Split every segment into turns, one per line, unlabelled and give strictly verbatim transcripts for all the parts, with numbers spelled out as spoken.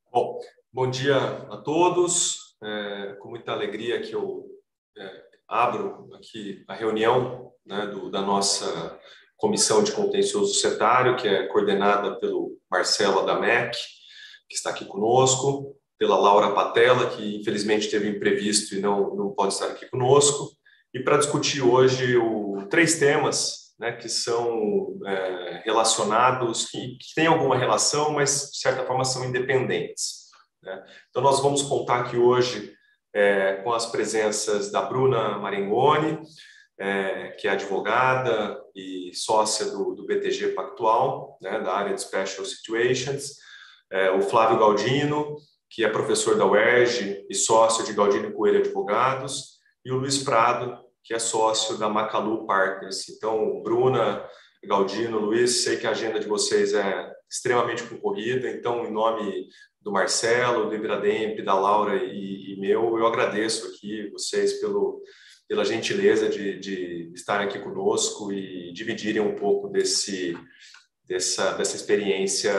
Bom, bom dia a todos. É, com muita alegria que eu é, abro aqui a reunião, né, do, da nossa Comissão de Contencioso Societário, que é coordenada pelo Marcelo Adamec, que está aqui conosco, pela Laura Patella, que infelizmente teve um imprevisto e não, não pode estar aqui conosco, e para discutir hoje o, três temas, né, que são é, relacionados, que, que têm alguma relação, mas de certa forma são independentes, né? Então nós vamos contar aqui hoje é, com as presenças da Bruna Marengoni, é, que é advogada e sócia do, do B T G Pactual, né, da área de Special Situations, é, o Flávio Galdino, que é professor da U E R J e sócio de Galdino e Coelho Advogados, e o Luiz Prado, que é sócio da Macalu Partners. Então, Bruna, Galdino, Luiz, sei que a agenda de vocês é extremamente concorrida, então, em nome do Marcelo, do Ibrademp, da Laura e, e meu, eu agradeço aqui vocês pelo, pela gentileza de, de estarem aqui conosco e dividirem um pouco desse, dessa, dessa experiência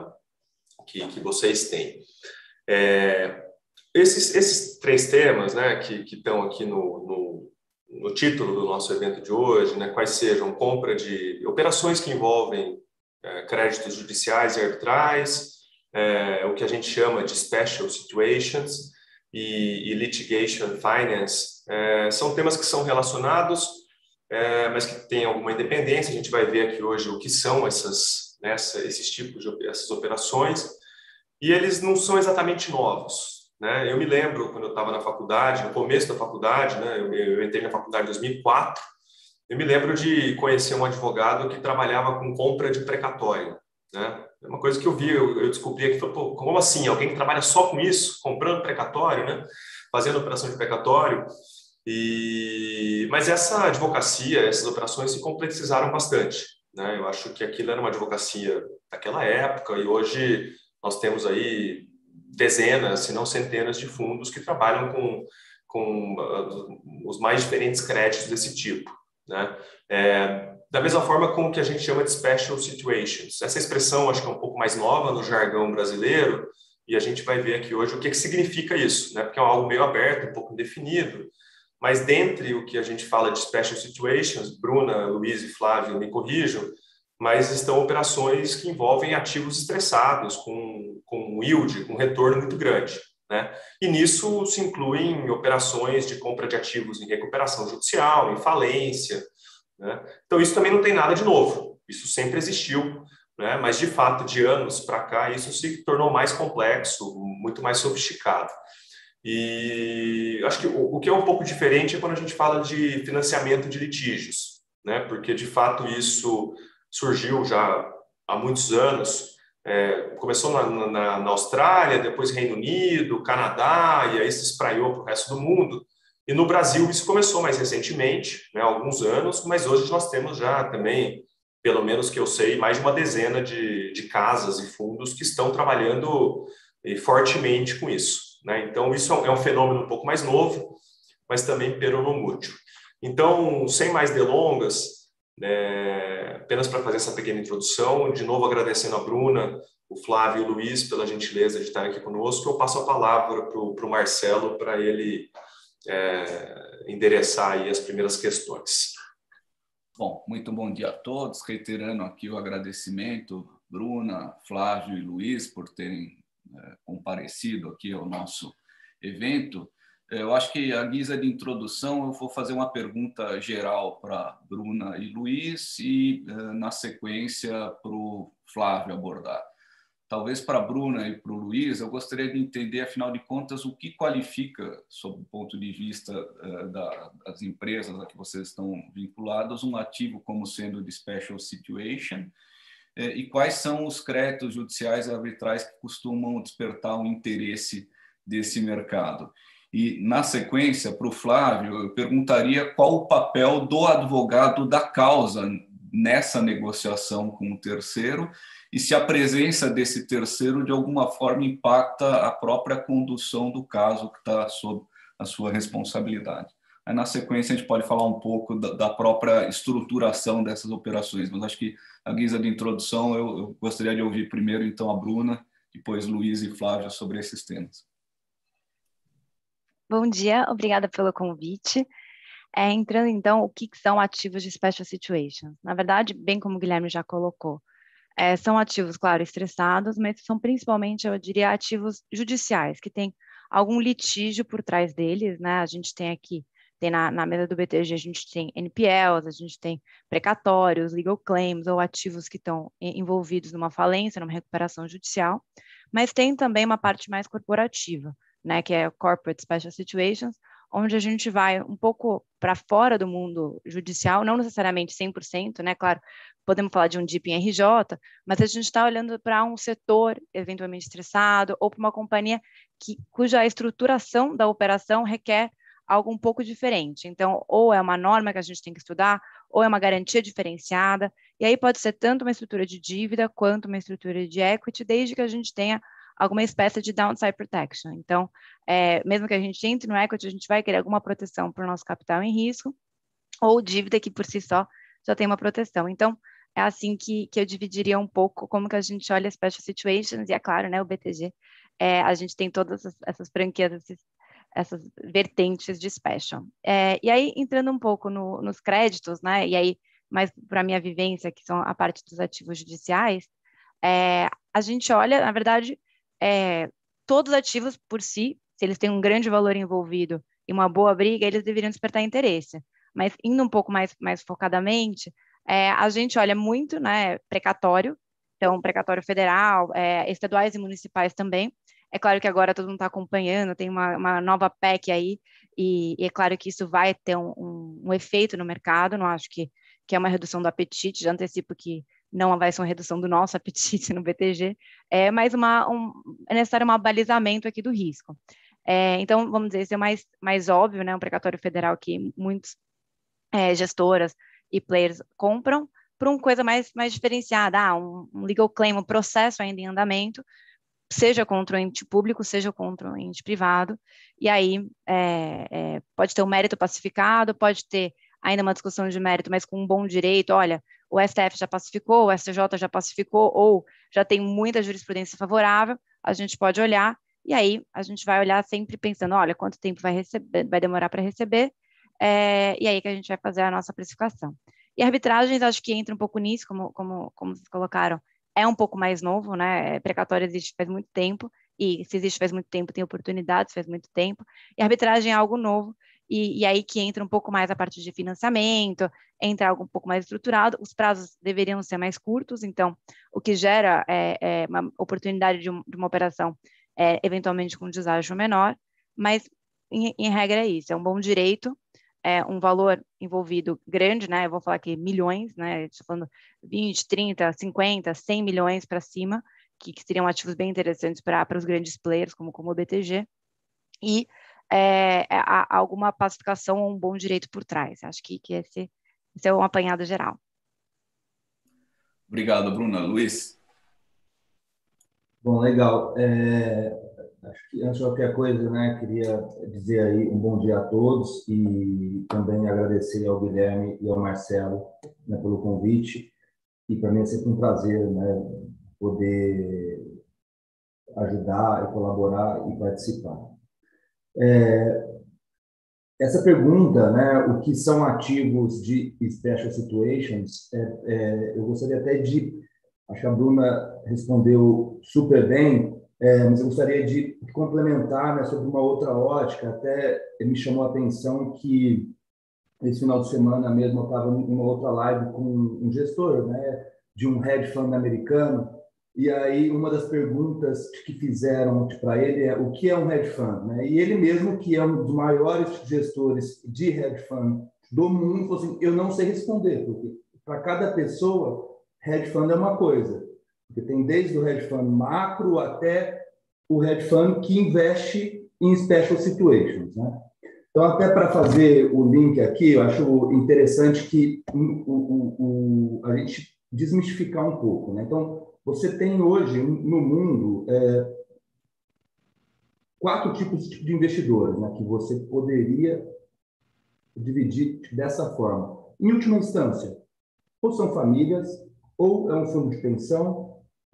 que, que vocês têm. É, esses, esses três temas, né, que, que estão aqui no, no no título do nosso evento de hoje, né, quais sejam compra de operações que envolvem é, créditos judiciais e arbitrais, é, o que a gente chama de special situations e, e litigation finance, é, são temas que são relacionados, é, mas que têm alguma independência. A gente vai ver aqui hoje o que são essas, né, esses tipos de essas operações, e eles não são exatamente novos. Né? Eu me lembro, quando eu estava na faculdade, no começo da faculdade, né? eu, eu entrei na faculdade em dois mil e quatro, eu me lembro de conhecer um advogado que trabalhava com compra de precatório. Né? É uma coisa que eu vi, eu, eu descobri aqui, pô, como assim? Alguém que trabalha só com isso, comprando precatório, né? Fazendo operação de precatório. E... Mas essa advocacia, essas operações se complexizaram bastante. Né? Eu acho que aquilo era uma advocacia daquela época e hoje nós temos aí dezenas, se não centenas de fundos que trabalham com, com uh, os mais diferentes créditos desse tipo. Né? É, da mesma forma com o que a gente chama de special situations. Essa expressão acho que é um pouco mais nova no jargão brasileiro e a gente vai ver aqui hoje o que, que significa isso, né? Porque é algo meio aberto, um pouco indefinido, mas dentre o que a gente fala de special situations, Bruna, Luiz e Flávio me corrijam, mas estão operações que envolvem ativos estressados, com, com yield, com retorno muito grande. Né? E nisso se incluem operações de compra de ativos em recuperação judicial, em falência. Né? Então, isso também não tem nada de novo. Isso sempre existiu, né? Mas, de fato, de anos para cá, isso se tornou mais complexo, muito mais sofisticado. E acho que o, o que é um pouco diferente é quando a gente fala de financiamento de litígios, né? Porque, de fato, isso surgiu já há muitos anos, é, começou na, na, na Austrália, depois Reino Unido, Canadá, e aí se espraiou para o resto do mundo. E no Brasil isso começou mais recentemente, né, há alguns anos, mas hoje nós temos já também, pelo menos que eu sei, mais de uma dezena de, de casas e fundos que estão trabalhando e, fortemente com isso. Né? Então isso é um fenômeno um pouco mais novo, mas também peronomútil. Então, sem mais delongas, É, apenas para fazer essa pequena introdução, de novo agradecendo a Bruna, o Flávio e o Luiz pela gentileza de estar aqui conosco, eu passo a palavra para o Marcelo para ele é, endereçar aí as primeiras questões.
Bom, muito bom dia a todos, reiterando aqui o agradecimento, Bruna, Flávio e Luiz, por terem é, comparecido aqui ao nosso evento. Eu acho que, à guisa de introdução, eu vou fazer uma pergunta geral para Bruna e Luiz e, na sequência, para o Flávio abordar. Talvez para a Bruna e para o Luiz, eu gostaria de entender, afinal de contas, o que qualifica, sob o ponto de vista das empresas a que vocês estão vinculados, um ativo como sendo de special situation e quais são os créditos judiciais e arbitrais que costumam despertar o interesse desse mercado. E, na sequência, para o Flávio, eu perguntaria qual o papel do advogado da causa nessa negociação com o terceiro e se a presença desse terceiro, de alguma forma, impacta a própria condução do caso que está sob a sua responsabilidade. Aí, na sequência, a gente pode falar um pouco da, da própria estruturação dessas operações, mas acho que, à guisa de introdução, eu, eu gostaria de ouvir primeiro, então, a Bruna depois Luiz e Flávio sobre esses temas.
Bom dia, obrigada pelo convite. É, entrando então, o que são ativos de Special Situations? Na verdade, bem como o Guilherme já colocou, é, são ativos, claro, estressados, mas são principalmente, eu diria, ativos judiciais, que tem algum litígio por trás deles, né? A gente tem aqui, tem na, na mesa do B T G, a gente tem N P Ls, a gente tem precatórios, legal claims, ou ativos que estão envolvidos numa falência, numa recuperação judicial, mas tem também uma parte mais corporativa, né, que é Corporate Special Situations, onde a gente vai um pouco para fora do mundo judicial, não necessariamente cem por cento, né, claro, podemos falar de um D I P em R J, mas a gente está olhando para um setor eventualmente estressado ou para uma companhia que, cuja estruturação da operação requer algo um pouco diferente. Então, ou é uma norma que a gente tem que estudar, ou é uma garantia diferenciada, e aí pode ser tanto uma estrutura de dívida quanto uma estrutura de equity, desde que a gente tenha alguma espécie de downside protection. Então, é, mesmo que a gente entre no equity, a gente vai querer alguma proteção para o nosso capital em risco, ou dívida que por si só já tem uma proteção. Então, é assim que, que eu dividiria um pouco como que a gente olha special situations, e é claro, né, o B T G, é, a gente tem todas essas, essas franquias, esses, essas vertentes de special. É, e aí, entrando um pouco no, nos créditos, né, e aí, mais para a minha vivência, que são a parte dos ativos judiciais, é, a gente olha, na verdade, é, todos os ativos por si, se eles têm um grande valor envolvido e uma boa briga, eles deveriam despertar interesse. Mas indo um pouco mais, mais focadamente, é, a gente olha muito, né, precatório, então precatório federal, é, estaduais e municipais também. É claro que agora todo mundo está acompanhando, tem uma, uma nova P E C aí, e, e é claro que isso vai ter um, um, um efeito no mercado, não acho que, que é uma redução do apetite, já antecipo que não vai ser uma redução do nosso apetite no B T G, é mais uma, um, é necessário um balizamento aqui do risco. É, então, vamos dizer, isso é mais, mais óbvio, né, um precatório federal que muitos é, gestoras e players compram, para uma coisa mais, mais diferenciada, ah, um, um legal claim, um processo ainda em andamento, seja contra o ente público, seja contra o ente privado, e aí é, é, pode ter um mérito pacificado, pode ter ainda uma discussão de mérito, mas com um bom direito, olha, o S T F já pacificou, o S T J já pacificou, ou já tem muita jurisprudência favorável, a gente pode olhar, e aí a gente vai olhar sempre pensando, olha, quanto tempo vai, receber, vai demorar para receber, é, e aí que a gente vai fazer a nossa precificação. E arbitragens, acho que entra um pouco nisso, como, como, como vocês colocaram, é um pouco mais novo, né? Precatório existe faz muito tempo, e se existe faz muito tempo, tem oportunidades faz muito tempo, e arbitragem é algo novo, e, e aí que entra um pouco mais a parte de financiamento, entra algo um pouco mais estruturado, os prazos deveriam ser mais curtos, então o que gera é, é uma oportunidade de, um, de uma operação, é, eventualmente com deságio menor, mas em, em regra é isso, é um bom direito, é um valor envolvido grande, né? Eu vou falar aqui milhões, né? Estou falando vinte, trinta, cinquenta, cem milhões para cima, que, que seriam ativos bem interessantes para os grandes players, como, como o B T G, e é, há alguma pacificação ou um bom direito por trás. Acho que, que esse, esse é um apanhado geral.
Obrigado, Bruna. Luiz?
Bom, legal. É, acho que, antes de qualquer coisa, né, queria dizer aí um bom dia a todos e também agradecer ao Guilherme e ao Marcelo, né, pelo convite. E para mim é sempre um prazer, né, poder ajudar, colaborar e participar. É, essa pergunta, né, o que são ativos de Special Situations, é, é, eu gostaria até de, acho que a Bruna respondeu super bem, é, mas eu gostaria de complementar, né, sobre uma outra ótica. Até me chamou a atenção que esse final de semana mesmo eu estava em uma outra live com um gestor, né, de um hedge fund americano, e aí uma das perguntas que fizeram para ele é o que é um hedge fund, né? E ele mesmo, que é um dos maiores gestores de hedge fund do mundo, falou assim, eu não sei responder, porque para cada pessoa, hedge fund é uma coisa, porque tem desde o hedge fund macro até o hedge fund que investe em special situations, né? Então, até para fazer o link aqui, eu acho interessante que o, o, o, a gente desmistificar um pouco, né? Então, você tem hoje no mundo é, quatro tipos de investidores, né, que você poderia dividir dessa forma. Em última instância, ou são famílias, ou é um fundo de pensão,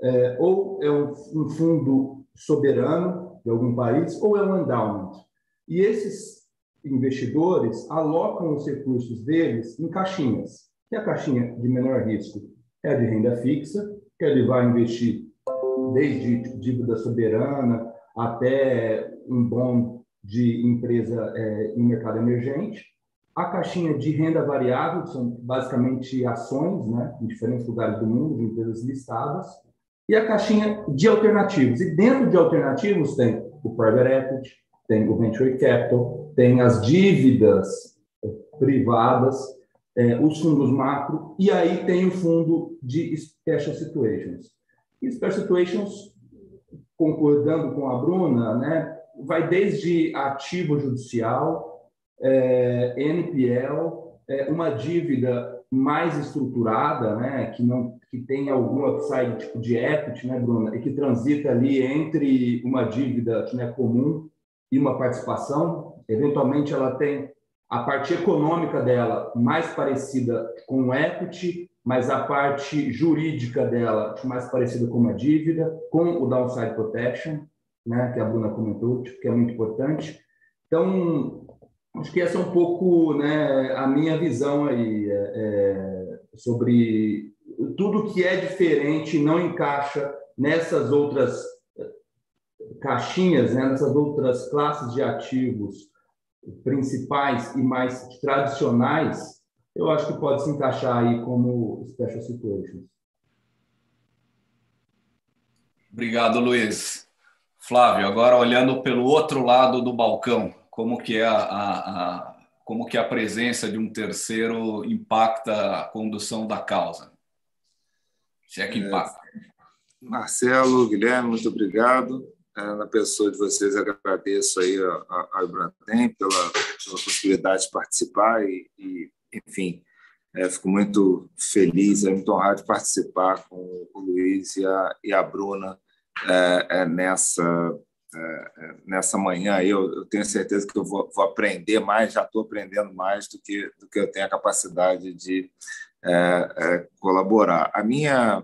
é, ou é um, um fundo soberano de algum país, ou é um endowment. E esses investidores alocam os recursos deles em caixinhas, que é a caixinha de menor risco é a de renda fixa, que ele vai investir desde dívida soberana até um bond de empresa é, em mercado emergente. A caixinha de renda variável, são basicamente ações, né, em diferentes lugares do mundo, de empresas listadas. E a caixinha de alternativos. E dentro de alternativos tem o private equity, tem o venture capital, tem as dívidas privadas, é, os fundos macro, e aí tem o fundo de special situations. E special situations, concordando com a Bruna, né, vai desde ativo judicial, é, N P L, é, uma dívida mais estruturada, né, que não que tem algum upside tipo de equity, né, Bruna, e que transita ali entre uma dívida que não é comum e uma participação. Eventualmente, ela tem a parte econômica dela mais parecida com o equity, mas a parte jurídica dela mais parecida com uma dívida, com o downside protection, né, que a Bruna comentou, que é muito importante. Então, acho que essa é um pouco, né, a minha visão aí é, é, sobre tudo que é diferente, não encaixa nessas outras caixinhas, né, nessas outras classes de ativos principais e mais tradicionais, eu acho que pode se encaixar aí como special situations.
Obrigado, Luiz. Flávio, agora olhando pelo outro lado do balcão, como que é a, a, a, como que a presença de um terceiro impacta a condução da causa? Se é que impacta.
É, Marcelo, Guilherme, muito obrigado. É, na pessoa de vocês, agradeço aí ao Ibratem pela, pela possibilidade de participar e, e enfim, é, fico muito feliz, é muito honrado de participar com o Luiz e a, e a Bruna é, é, nessa, é, nessa manhã. Eu, eu tenho certeza que eu vou, vou aprender mais, já estou aprendendo mais do que, do que eu tenho a capacidade de é, é, colaborar. A minha,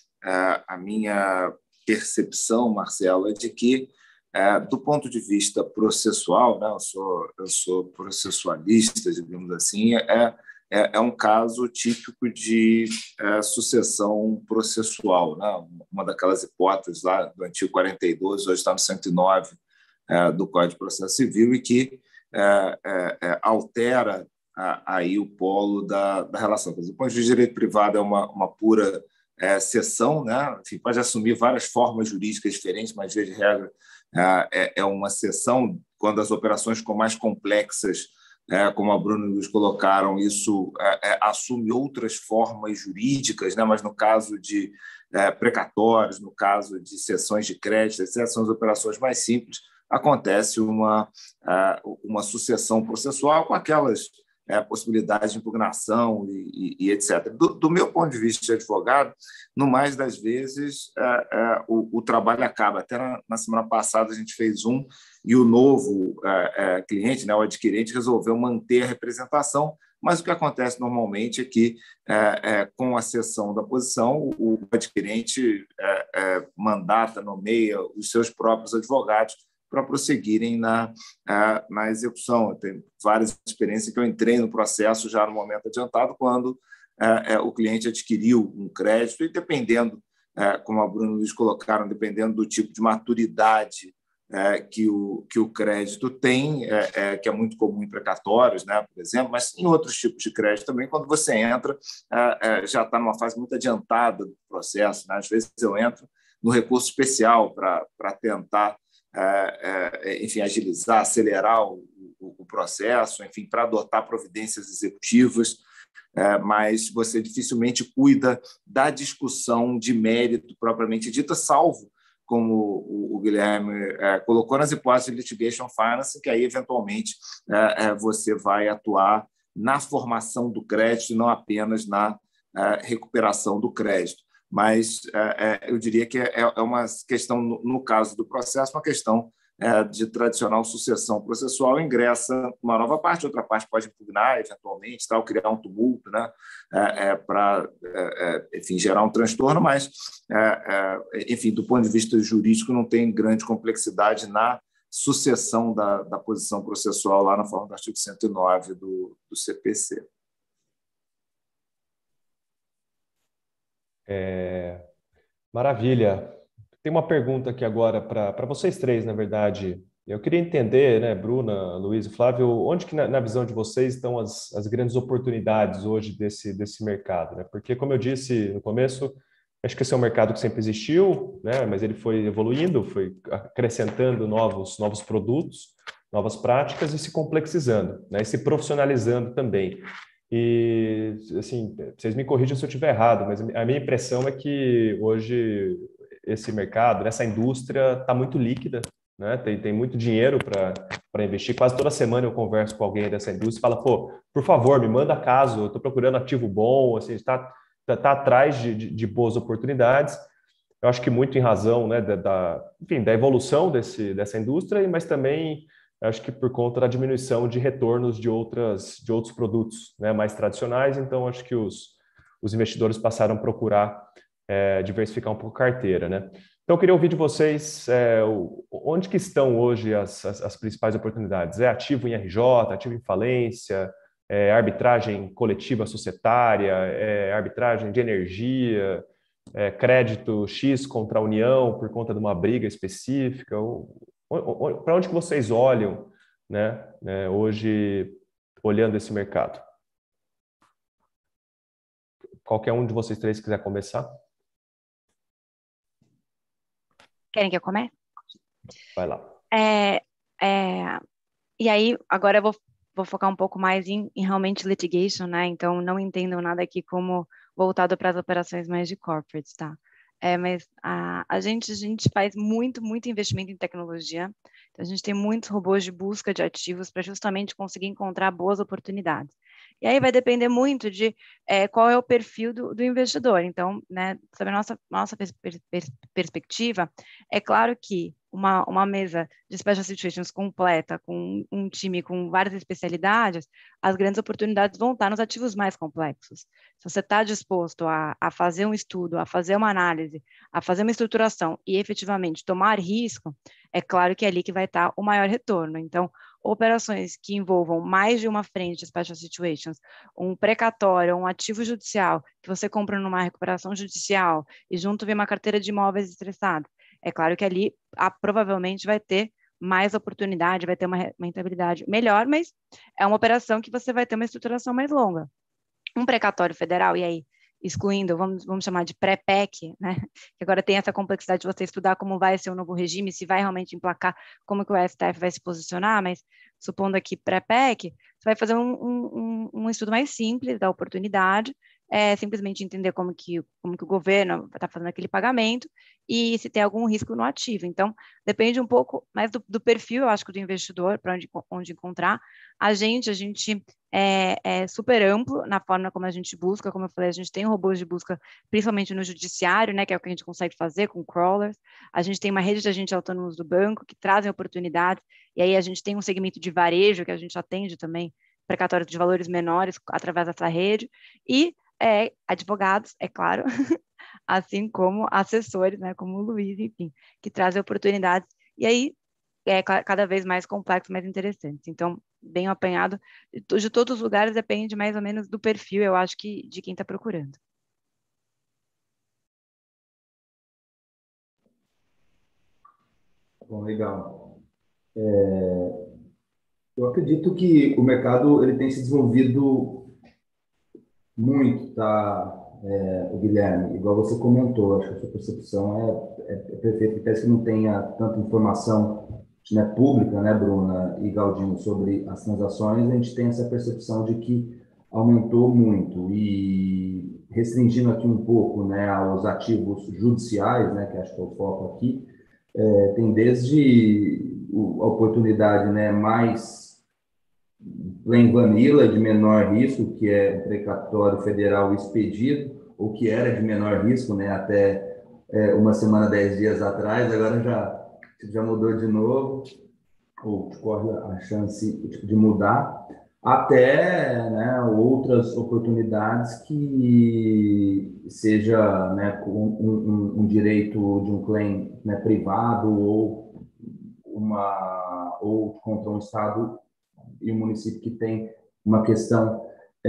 é, a minha percepção, Marcelo, é de que, é, do ponto de vista processual, né, eu sou, eu sou processualista, digamos assim, é, é, é um caso típico de é, sucessão processual, né, uma daquelas hipóteses lá do antigo quarenta e dois, hoje está no cento e nove é, do Código de Processo Civil, e que é, é, é, altera a, aí o polo da, da relação. Do ponto de vista de direito privado, é uma, uma pura É, sessão, né? Enfim, pode assumir várias formas jurídicas diferentes, mas, via de regra, é, é uma sessão. Quando as operações ficam mais complexas, é, como a Bruna e o Luiz colocaram, isso é, é, assume outras formas jurídicas, né? Mas no caso de é, precatórios, no caso de cessões de crédito, etcétera, são as operações mais simples, acontece uma, uma sucessão processual com aquelas É, possibilidade de impugnação e, e, e etcétera. Do, do meu ponto de vista de advogado, no mais das vezes, é, é, o, o trabalho acaba. Até na, na semana passada a gente fez um e o novo é, é, cliente, né, o adquirente, resolveu manter a representação, mas o que acontece normalmente é que, é, é, com a cessão da posição, o, o adquirente é, é, mandata, nomeia os seus próprios advogados para prosseguirem na, na execução. Eu tenho várias experiências que eu entrei no processo já no momento adiantado, quando é, o cliente adquiriu um crédito, e dependendo, é, como a Bruna e o Luiz colocaram, dependendo do tipo de maturidade é, que, o, que o crédito tem, é, é, que é muito comum em precatórios, né, por exemplo, mas em outros tipos de crédito também, quando você entra, é, é, já está numa fase muito adiantada do processo, né? Às vezes eu entro no recurso especial para tentar É, é, enfim, agilizar, acelerar o, o, o processo, enfim, para adotar providências executivas, é, mas você dificilmente cuida da discussão de mérito propriamente dita, salvo, como o, o Guilherme é, colocou, nas hipóteses de litigation finance, que aí, eventualmente, é, é, você vai atuar na formação do crédito e não apenas na é, recuperação do crédito. Mas é, eu diria que é uma questão, no caso do processo, uma questão é, de tradicional sucessão processual, ingressa uma nova parte, outra parte pode impugnar, eventualmente, tal, criar um tumulto, né, é, é, para, é, é, enfim, gerar um transtorno, mas, é, é, enfim, do ponto de vista jurídico, não tem grande complexidade na sucessão da, da posição processual lá na forma do artigo cento e nove do, do C P C.
É, maravilha. Tem uma pergunta aqui agora para vocês três, na verdade. Eu queria entender, né, Bruna, Luiz e Flávio, onde que na, na visão de vocês estão as, as grandes oportunidades hoje desse, desse mercado, né? Porque, como eu disse no começo, acho que esse é um mercado que sempre existiu, né, mas ele foi evoluindo, foi acrescentando novos, novos produtos, novas práticas e se complexizando, né, e se profissionalizando também. E, assim, vocês me corrijam se eu estiver errado, mas a minha impressão é que hoje esse mercado, essa indústria está muito líquida, né? Tem, tem muito dinheiro para investir. Quase toda semana eu converso com alguém dessa indústria e fala, pô, por favor, me manda caso, eu estou procurando ativo bom, assim, está tá, tá atrás de, de, de boas oportunidades. Eu acho que muito em razão, né, da, da, enfim, da evolução desse, dessa indústria, mas também acho que por conta da diminuição de retornos de, outras, de outros produtos, né, mais tradicionais. Então, acho que os, os investidores passaram a procurar é, diversificar um pouco a carteira, né? Então, eu queria ouvir de vocês é, onde que estão hoje as, as, as principais oportunidades. É ativo em R J, ativo em falência, é arbitragem coletiva societária, é arbitragem de energia, é crédito X contra a União por conta de uma briga específica? Para onde que vocês olham, né, né, hoje, olhando esse mercado? Qualquer um de vocês três quiser começar?
Querem que eu comece?
Vai lá.
É, é, e aí, agora eu vou, vou focar um pouco mais em, em realmente litigation, né? Então, não entendam nada aqui como voltado para as operações mais de corporate, tá? É, mas a, a, gente, a gente faz muito, muito investimento em tecnologia. Então, a gente tem muitos robôs de busca de ativos para justamente conseguir encontrar boas oportunidades. E aí vai depender muito de é, qual é o perfil do, do investidor. Então, né, sobre a nossa, nossa pers pers perspectiva, é claro que uma, uma mesa de special situations completa, com um time com várias especialidades, as grandes oportunidades vão estar nos ativos mais complexos. Se você está disposto a, a fazer um estudo, a fazer uma análise, a fazer uma estruturação e efetivamente tomar risco, é claro que é ali que vai estar o maior retorno. Então, operações que envolvam mais de uma frente de special situations, um precatório, um ativo judicial, que você compra numa recuperação judicial e junto vem uma carteira de imóveis estressada, é claro que ali a, provavelmente vai ter mais oportunidade, vai ter uma rentabilidade melhor, mas é uma operação que você vai ter uma estruturação mais longa. Um precatório federal, e aí, excluindo, vamos, vamos chamar de pré-P E C, né? Que agora tem essa complexidade de você estudar como vai ser o novo regime, se vai realmente emplacar, como que o S T F vai se posicionar, mas supondo aqui pré-P E C, você vai fazer um, um, um estudo mais simples da oportunidade, é, simplesmente entender como que, como que o governo está fazendo aquele pagamento e se tem algum risco no ativo. Então, depende um pouco mais do, do perfil, eu acho, que do investidor, para onde, onde encontrar. A gente, a gente é, é super amplo na forma como a gente busca, como eu falei, a gente tem robôs de busca, principalmente no judiciário, né, que é o que a gente consegue fazer com crawlers. A gente tem uma rede de agentes autônomos do banco que trazem oportunidades, e aí a gente tem um segmento de varejo que a gente atende também, precatórios de valores menores através dessa rede, e é, advogados, é claro, assim como assessores, né, como o Luiz, enfim, que trazem oportunidades, e aí é cada vez mais complexo, mais interessante. Então, bem apanhado, de todos os lugares depende mais ou menos do perfil, eu acho que de quem está procurando.
Bom, legal. É, eu acredito que o mercado ele tem se desenvolvido muito, tá, é, o Guilherme? Igual você comentou, acho que a sua percepção é, é, é perfeita, parece que não tenha tanta informação, né, pública, né, Bruna e Galdino, sobre as transações, a gente tem essa percepção de que aumentou muito. E restringindo aqui um pouco, né, aos ativos judiciais, né, que acho que é o foco aqui, é, tem desde a oportunidade, né, mais plain vanilla, de menor risco, que é o precatório federal expedido, ou que era de menor risco, né, até é, uma semana, dez dias atrás, agora já, já mudou de novo, ou corre a chance de mudar, até, né, outras oportunidades que seja, né, um, um, um direito de um claim, né, privado ou uma ou contra um estado e um município que tem uma questão,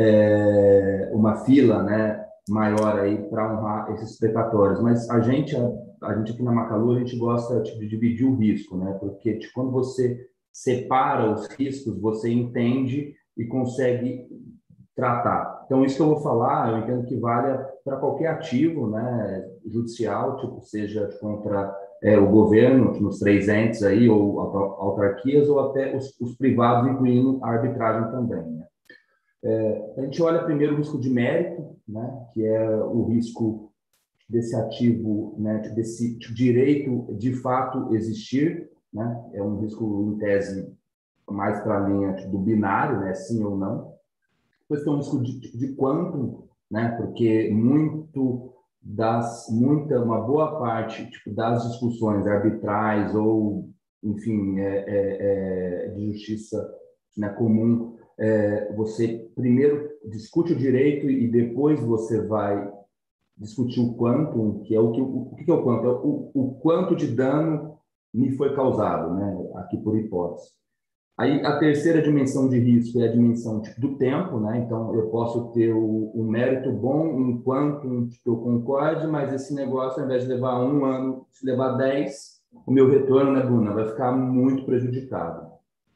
é, uma fila, né, maior aí para honrar esses precatórios. Mas a gente, a, a gente aqui na Magalu, a gente gosta de dividir o risco, né, porque tipo, quando você separa os riscos, você entende e consegue tratar. Então, isso que eu vou falar, eu entendo que vale para qualquer ativo, né, judicial, tipo, seja contra é, o governo, nos três entes aí, ou autarquias, ou até os, os privados, incluindo a arbitragem também, né? É, a gente olha primeiro o risco de mérito, né, que é o risco desse ativo, né, desse direito de fato existir, né, é um risco, em tese, mais para a linha do binário, né, sim ou não. Depois tem um risco de, de quantum, né, porque muito das, muita, uma boa parte tipo, das discussões arbitrais ou, enfim, é, é, é, de justiça, né, comum, é, você primeiro discute o direito e depois você vai discutir o quantum, que é o que o, que é o quantum? É o, o quanto de dano me foi causado, né, aqui por hipótese. Aí a terceira dimensão de risco é a dimensão tipo, do tempo, né? Então eu posso ter o, um mérito bom enquanto tipo, eu concorde, mas esse negócio, ao invés de levar um ano, se levar dez, o meu retorno, né, Bruna, vai ficar muito prejudicado.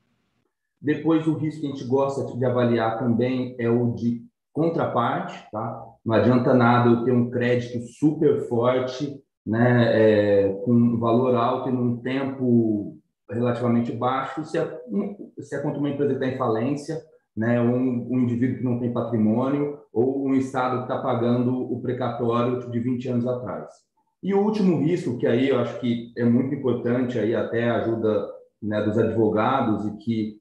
Depois o risco que a gente gosta de avaliar também é o de contraparte, tá? Não adianta nada eu ter um crédito super forte, né, é, com valor alto e num tempo relativamente baixo, se a, se a conta uma empresa está em falência, né, um, um indivíduo que não tem patrimônio, ou um Estado que está pagando o precatório de vinte anos atrás. E o último risco, que aí eu acho que é muito importante, aí até a ajuda, né, dos advogados, e que,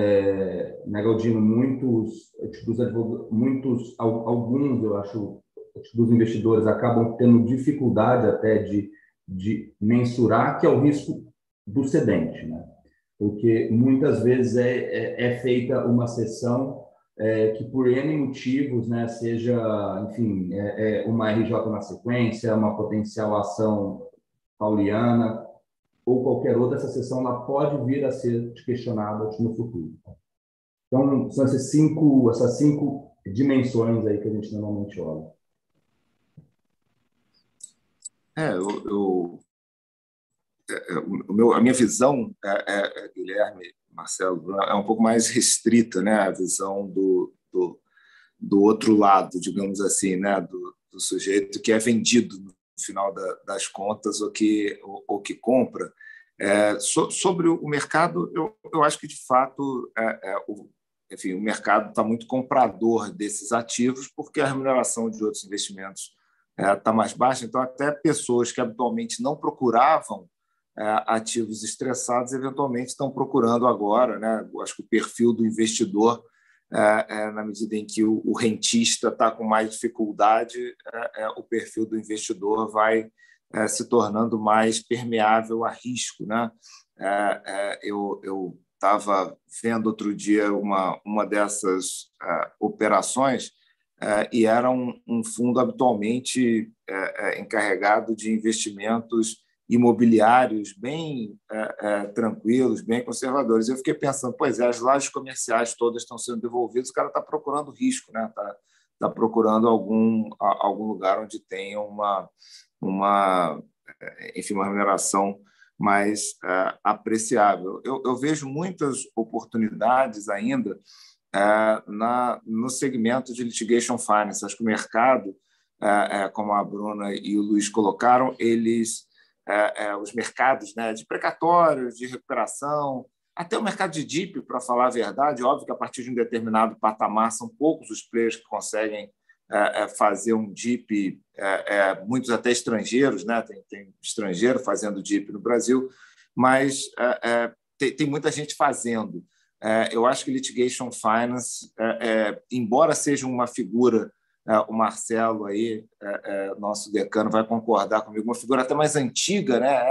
é, né, Galdino, muitos, dos advogados, muitos, alguns, eu acho, dos investidores acabam tendo dificuldade até de, de mensurar, que é o risco do cedente, né? Porque muitas vezes é, é, é feita uma cessão é, que por N motivos, né, seja, enfim, é, é uma R J na sequência, uma potencial ação pauliana ou qualquer outra, essa cessão ela pode vir a ser questionada no futuro. Então, são essas cinco, essas cinco dimensões aí que a gente normalmente olha.
É, eu... eu... O meu, a minha visão, é, é, Guilherme, Marcelo, é um pouco mais restrita, né? A visão do, do, do outro lado, digamos assim, né? Do, do sujeito que é vendido no final da, das contas ou que, ou, ou que compra. É, so, sobre o mercado, eu, eu acho que, de fato, é, é, o, enfim, o mercado está muito comprador desses ativos porque a remuneração de outros investimentos está é, mais baixa. Então, até pessoas que habitualmente não procuravam ativos estressados, eventualmente estão procurando agora, né? Acho que o perfil do investidor, é, é, na medida em que o, o rentista está com mais dificuldade, é, é, o perfil do investidor vai é, se tornando mais permeável a risco, né? É, é, eu estava vendo outro dia uma, uma dessas é, operações é, e era um, um fundo habitualmente é, é, encarregado de investimentos imobiliários bem é, é, tranquilos, bem conservadores. Eu fiquei pensando, pois é, as lajes comerciais todas estão sendo devolvidas, o cara está procurando risco, né? Está tá procurando algum, algum lugar onde tenha uma, uma, enfim, uma remuneração mais é, apreciável. Eu, eu vejo muitas oportunidades ainda é, na, no segmento de litigation finance. Acho que o mercado, é, é, como a Bruna e o Luiz colocaram, eles É, é, os mercados, né, de precatórios, de recuperação, até o mercado de D I P, para falar a verdade. Óbvio que a partir de um determinado patamar são poucos os players que conseguem é, é, fazer um D I P, é, é, muitos até estrangeiros, né, tem, tem estrangeiro fazendo D I P no Brasil, mas é, é, tem, tem muita gente fazendo. É, eu acho que litigation finance, é, é, embora seja uma figura, o Marcelo aí, é, é, nosso decano, vai concordar comigo, uma figura até mais antiga, né?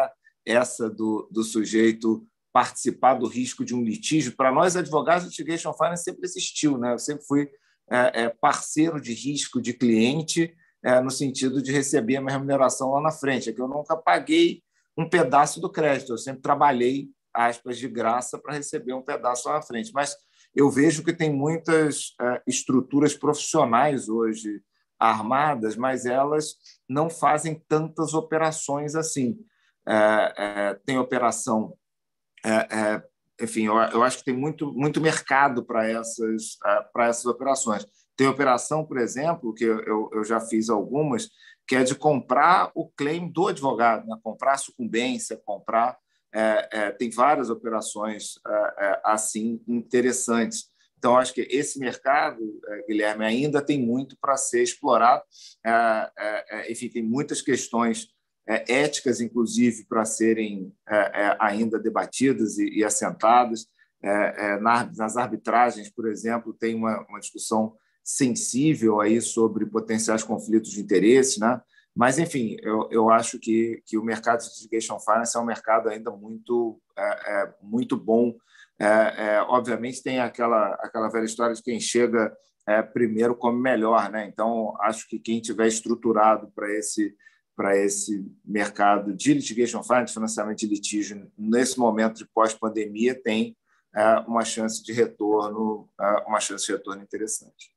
essa do, do sujeito participar do risco de um litígio. Para nós, advogados, o litigation finance sempre existiu, né? Eu sempre fui é, é, parceiro de risco de cliente, é, no sentido de receber a minha remuneração lá na frente. É que eu nunca paguei um pedaço do crédito, eu sempre trabalhei, aspas, de graça para receber um pedaço lá na frente. Mas eu vejo que tem muitas é, estruturas profissionais hoje armadas, mas elas não fazem tantas operações assim. É, é, tem operação... É, é, enfim, eu, eu acho que tem muito, muito mercado para essas, para essas operações. Tem operação, por exemplo, que eu, eu já fiz algumas, que é de comprar o claim do advogado, né? Comprar a sucumbência, comprar... É, é, tem várias operações é, é, assim interessantes. Então, acho que esse mercado, é, Guilherme, ainda tem muito para ser explorado. É, é, enfim, tem muitas questões é, éticas, inclusive, para serem é, é, ainda debatidas e, e assentadas. É, é, na, nas arbitragens, por exemplo, tem uma, uma discussão sensível aí sobre potenciais conflitos de interesse, né? Mas, enfim, eu, eu acho que, que o mercado de litigation finance é um mercado ainda muito, é, é, muito bom. É, é, obviamente, tem aquela, aquela velha história de quem chega é, primeiro come melhor, né? Então, acho que quem tiver estruturado para esse, para esse mercado de litigation finance, financiamento de litígio, nesse momento de pós-pandemia, tem é, uma chance de retorno, é, uma chance de retorno interessante.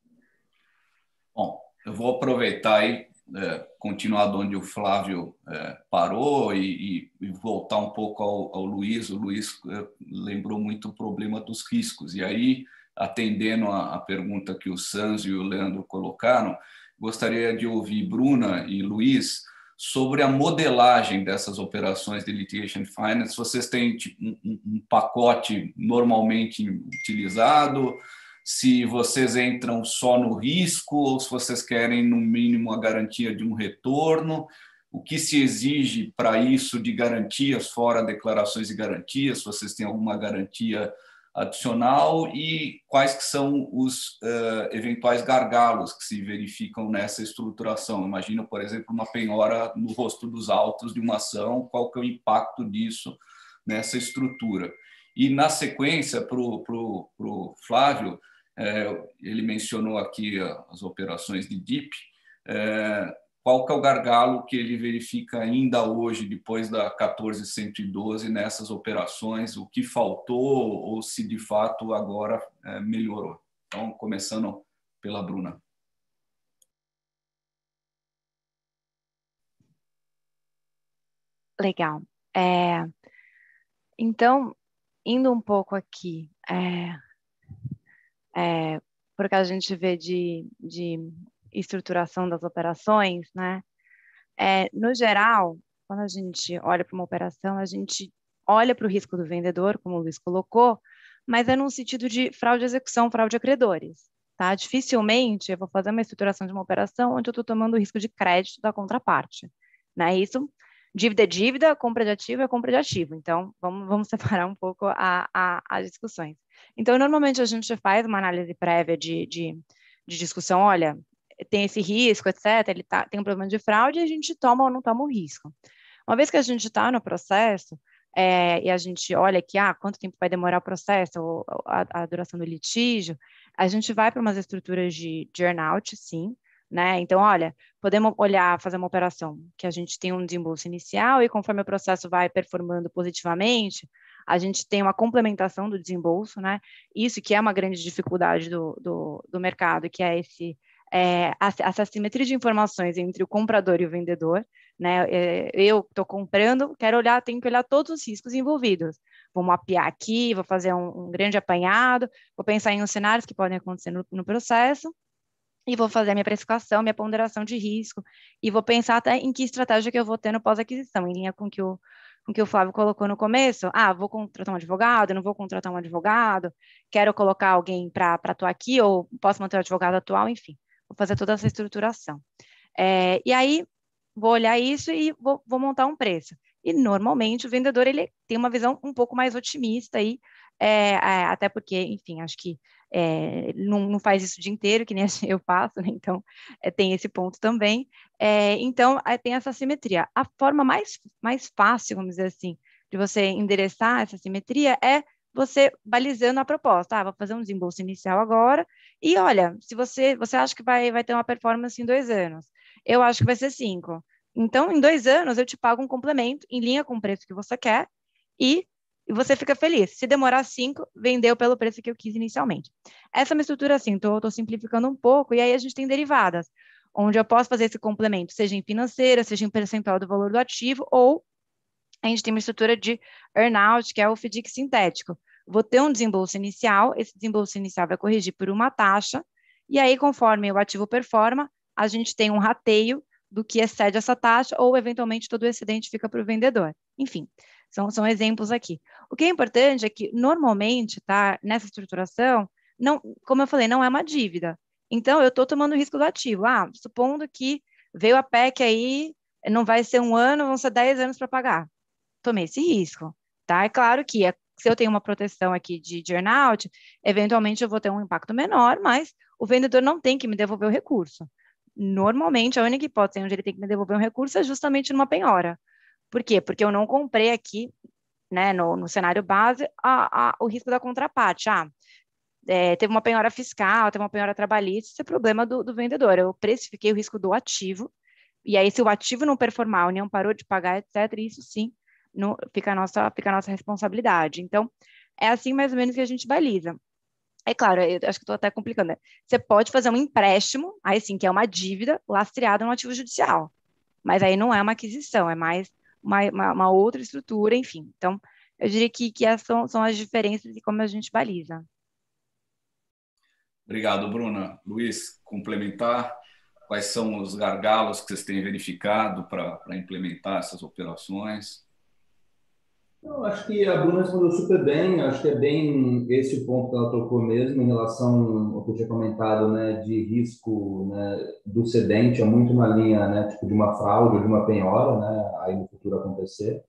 Bom, eu vou aproveitar aí, é, continuar de onde o Flávio é, parou e, e, e voltar um pouco ao, ao Luiz. O Luiz é, lembrou muito o problema dos riscos. E aí, atendendo a, a pergunta que o Sanzio e o Leandro colocaram, gostaria de ouvir Bruna e Luiz sobre a modelagem dessas operações de litigation finance. Vocês têm tipo, um, um pacote normalmente utilizado? Se vocês entram só no risco ou se vocês querem, no mínimo, a garantia de um retorno, o que se exige para isso de garantias, fora declarações de garantias, se vocês têm alguma garantia adicional e quais que são os uh, eventuais gargalos que se verificam nessa estruturação. Imagina, por exemplo, uma penhora no rosto dos autos de uma ação, qual que é o impacto disso nessa estrutura. E, na sequência, para o Flávio, É, ele mencionou aqui as operações de D I P. É, qual que é o gargalo que ele verifica ainda hoje, depois da quatorze cento e doze, nessas operações? O que faltou ou se, de fato, agora é, melhorou? Então, começando pela Bruna.
Legal. É, então, indo um pouco aqui... É, É, porque a gente vê de, de estruturação das operações, né? É, no geral, quando a gente olha para uma operação, a gente olha para o risco do vendedor, como o Luiz colocou, mas é num sentido de fraude de execução, fraude a credores, tá? Dificilmente eu vou fazer uma estruturação de uma operação onde eu estou tomando o risco de crédito da contraparte, né? Isso, dívida é dívida, compra de ativo é compra de ativo. Então, vamos, vamos separar um pouco a, a, as discussões. Então, normalmente a gente faz uma análise prévia de, de, de discussão, olha, tem esse risco, etcétera, ele tá, tem um problema de fraude e a gente toma ou não toma o risco. Uma vez que a gente está no processo, é, e a gente olha que, ah, quanto tempo vai demorar o processo, ou a, a duração do litígio, a gente vai para umas estruturas de, de earn-out, sim, né? Então, olha, podemos olhar, fazer uma operação que a gente tem um desembolso inicial e conforme o processo vai performando positivamente, a gente tem uma complementação do desembolso, né? Isso que é uma grande dificuldade do, do, do mercado, que é esse, é, essa assimetria de informações entre o comprador e o vendedor, né? Eu estou comprando, quero olhar, tenho que olhar todos os riscos envolvidos. Vou mapear aqui, vou fazer um, um grande apanhado, vou pensar em uns cenários que podem acontecer no, no processo, e vou fazer a minha precificação, minha ponderação de risco, e vou pensar até em que estratégia que eu vou ter no pós-aquisição, em linha com que o, com que o Flávio colocou no começo. Ah, vou contratar um advogado, não vou contratar um advogado, quero colocar alguém para atuar aqui, ou posso manter o advogado atual, enfim, vou fazer toda essa estruturação. É, e aí, vou olhar isso e vou, vou montar um preço. E, normalmente, o vendedor ele tem uma visão um pouco mais otimista, aí, é, é, até porque, enfim, acho que é, não, não faz isso o dia inteiro, que nem eu faço, né? Então é, tem esse ponto também. É, então é, tem essa simetria. A forma mais, mais fácil, vamos dizer assim, de você endereçar essa simetria é você balizando a proposta. Ah, vou fazer um desembolso inicial agora, e olha, se você, você acha que vai, vai ter uma performance em dois anos, eu acho que vai ser cinco. Então, em dois anos, eu te pago um complemento em linha com o preço que você quer e você fica feliz. Se demorar cinco, vendeu pelo preço que eu quis inicialmente. Essa é uma estrutura assim, estou simplificando um pouco, e aí a gente tem derivadas, onde eu posso fazer esse complemento, seja em financeira, seja em percentual do valor do ativo, ou a gente tem uma estrutura de earnout, que é o F D I C sintético. Vou ter um desembolso inicial, esse desembolso inicial vai corrigir por uma taxa, e aí, conforme o ativo performa, a gente tem um rateio do que excede essa taxa, ou, eventualmente, todo o excedente fica para o vendedor. Enfim, são, são exemplos aqui. O que é importante é que, normalmente, tá, nessa estruturação, não, como eu falei, não é uma dívida. Então, eu estou tomando o risco do ativo. Ah, supondo que veio a P E C aí, não vai ser um ano, vão ser dez anos para pagar. Tomei esse risco, tá? É claro que é, se eu tenho uma proteção aqui de, de earnout, eventualmente eu vou ter um impacto menor, mas o vendedor não tem que me devolver o recurso. Normalmente, a única hipótese onde ele tem que me devolver um recurso é justamente numa penhora. Por quê? Porque eu não comprei aqui, né, no, no cenário base, a, a, o risco da contraparte. Ah, é, teve uma penhora fiscal, teve uma penhora trabalhista, isso é problema do, do vendedor. Eu precifiquei o risco do ativo, e aí se o ativo não performar, a União parou de pagar, etcétera, isso sim, no, fica, a nossa, fica a nossa responsabilidade. Então, é assim mais ou menos que a gente baliza. É claro, eu acho que estou até complicando, né? Você pode fazer um empréstimo, aí sim, que é uma dívida lastreada no ativo judicial, mas aí não é uma aquisição, é mais uma, uma, uma outra estrutura, enfim. Então, eu diria que, que essas são, são as diferenças e como a gente baliza.
Obrigado, Bruna. Luiz, complementar, quais são os gargalos que vocês têm verificado para implementar essas operações?
Eu acho que a Bruna respondeu super bem, acho que é bem esse o ponto que ela tocou mesmo, em relação ao que eu tinha comentado, né, de risco, né, do cedente, é muito na linha, né, tipo de uma fraude ou de uma penhora, né, aí no futuro acontecer,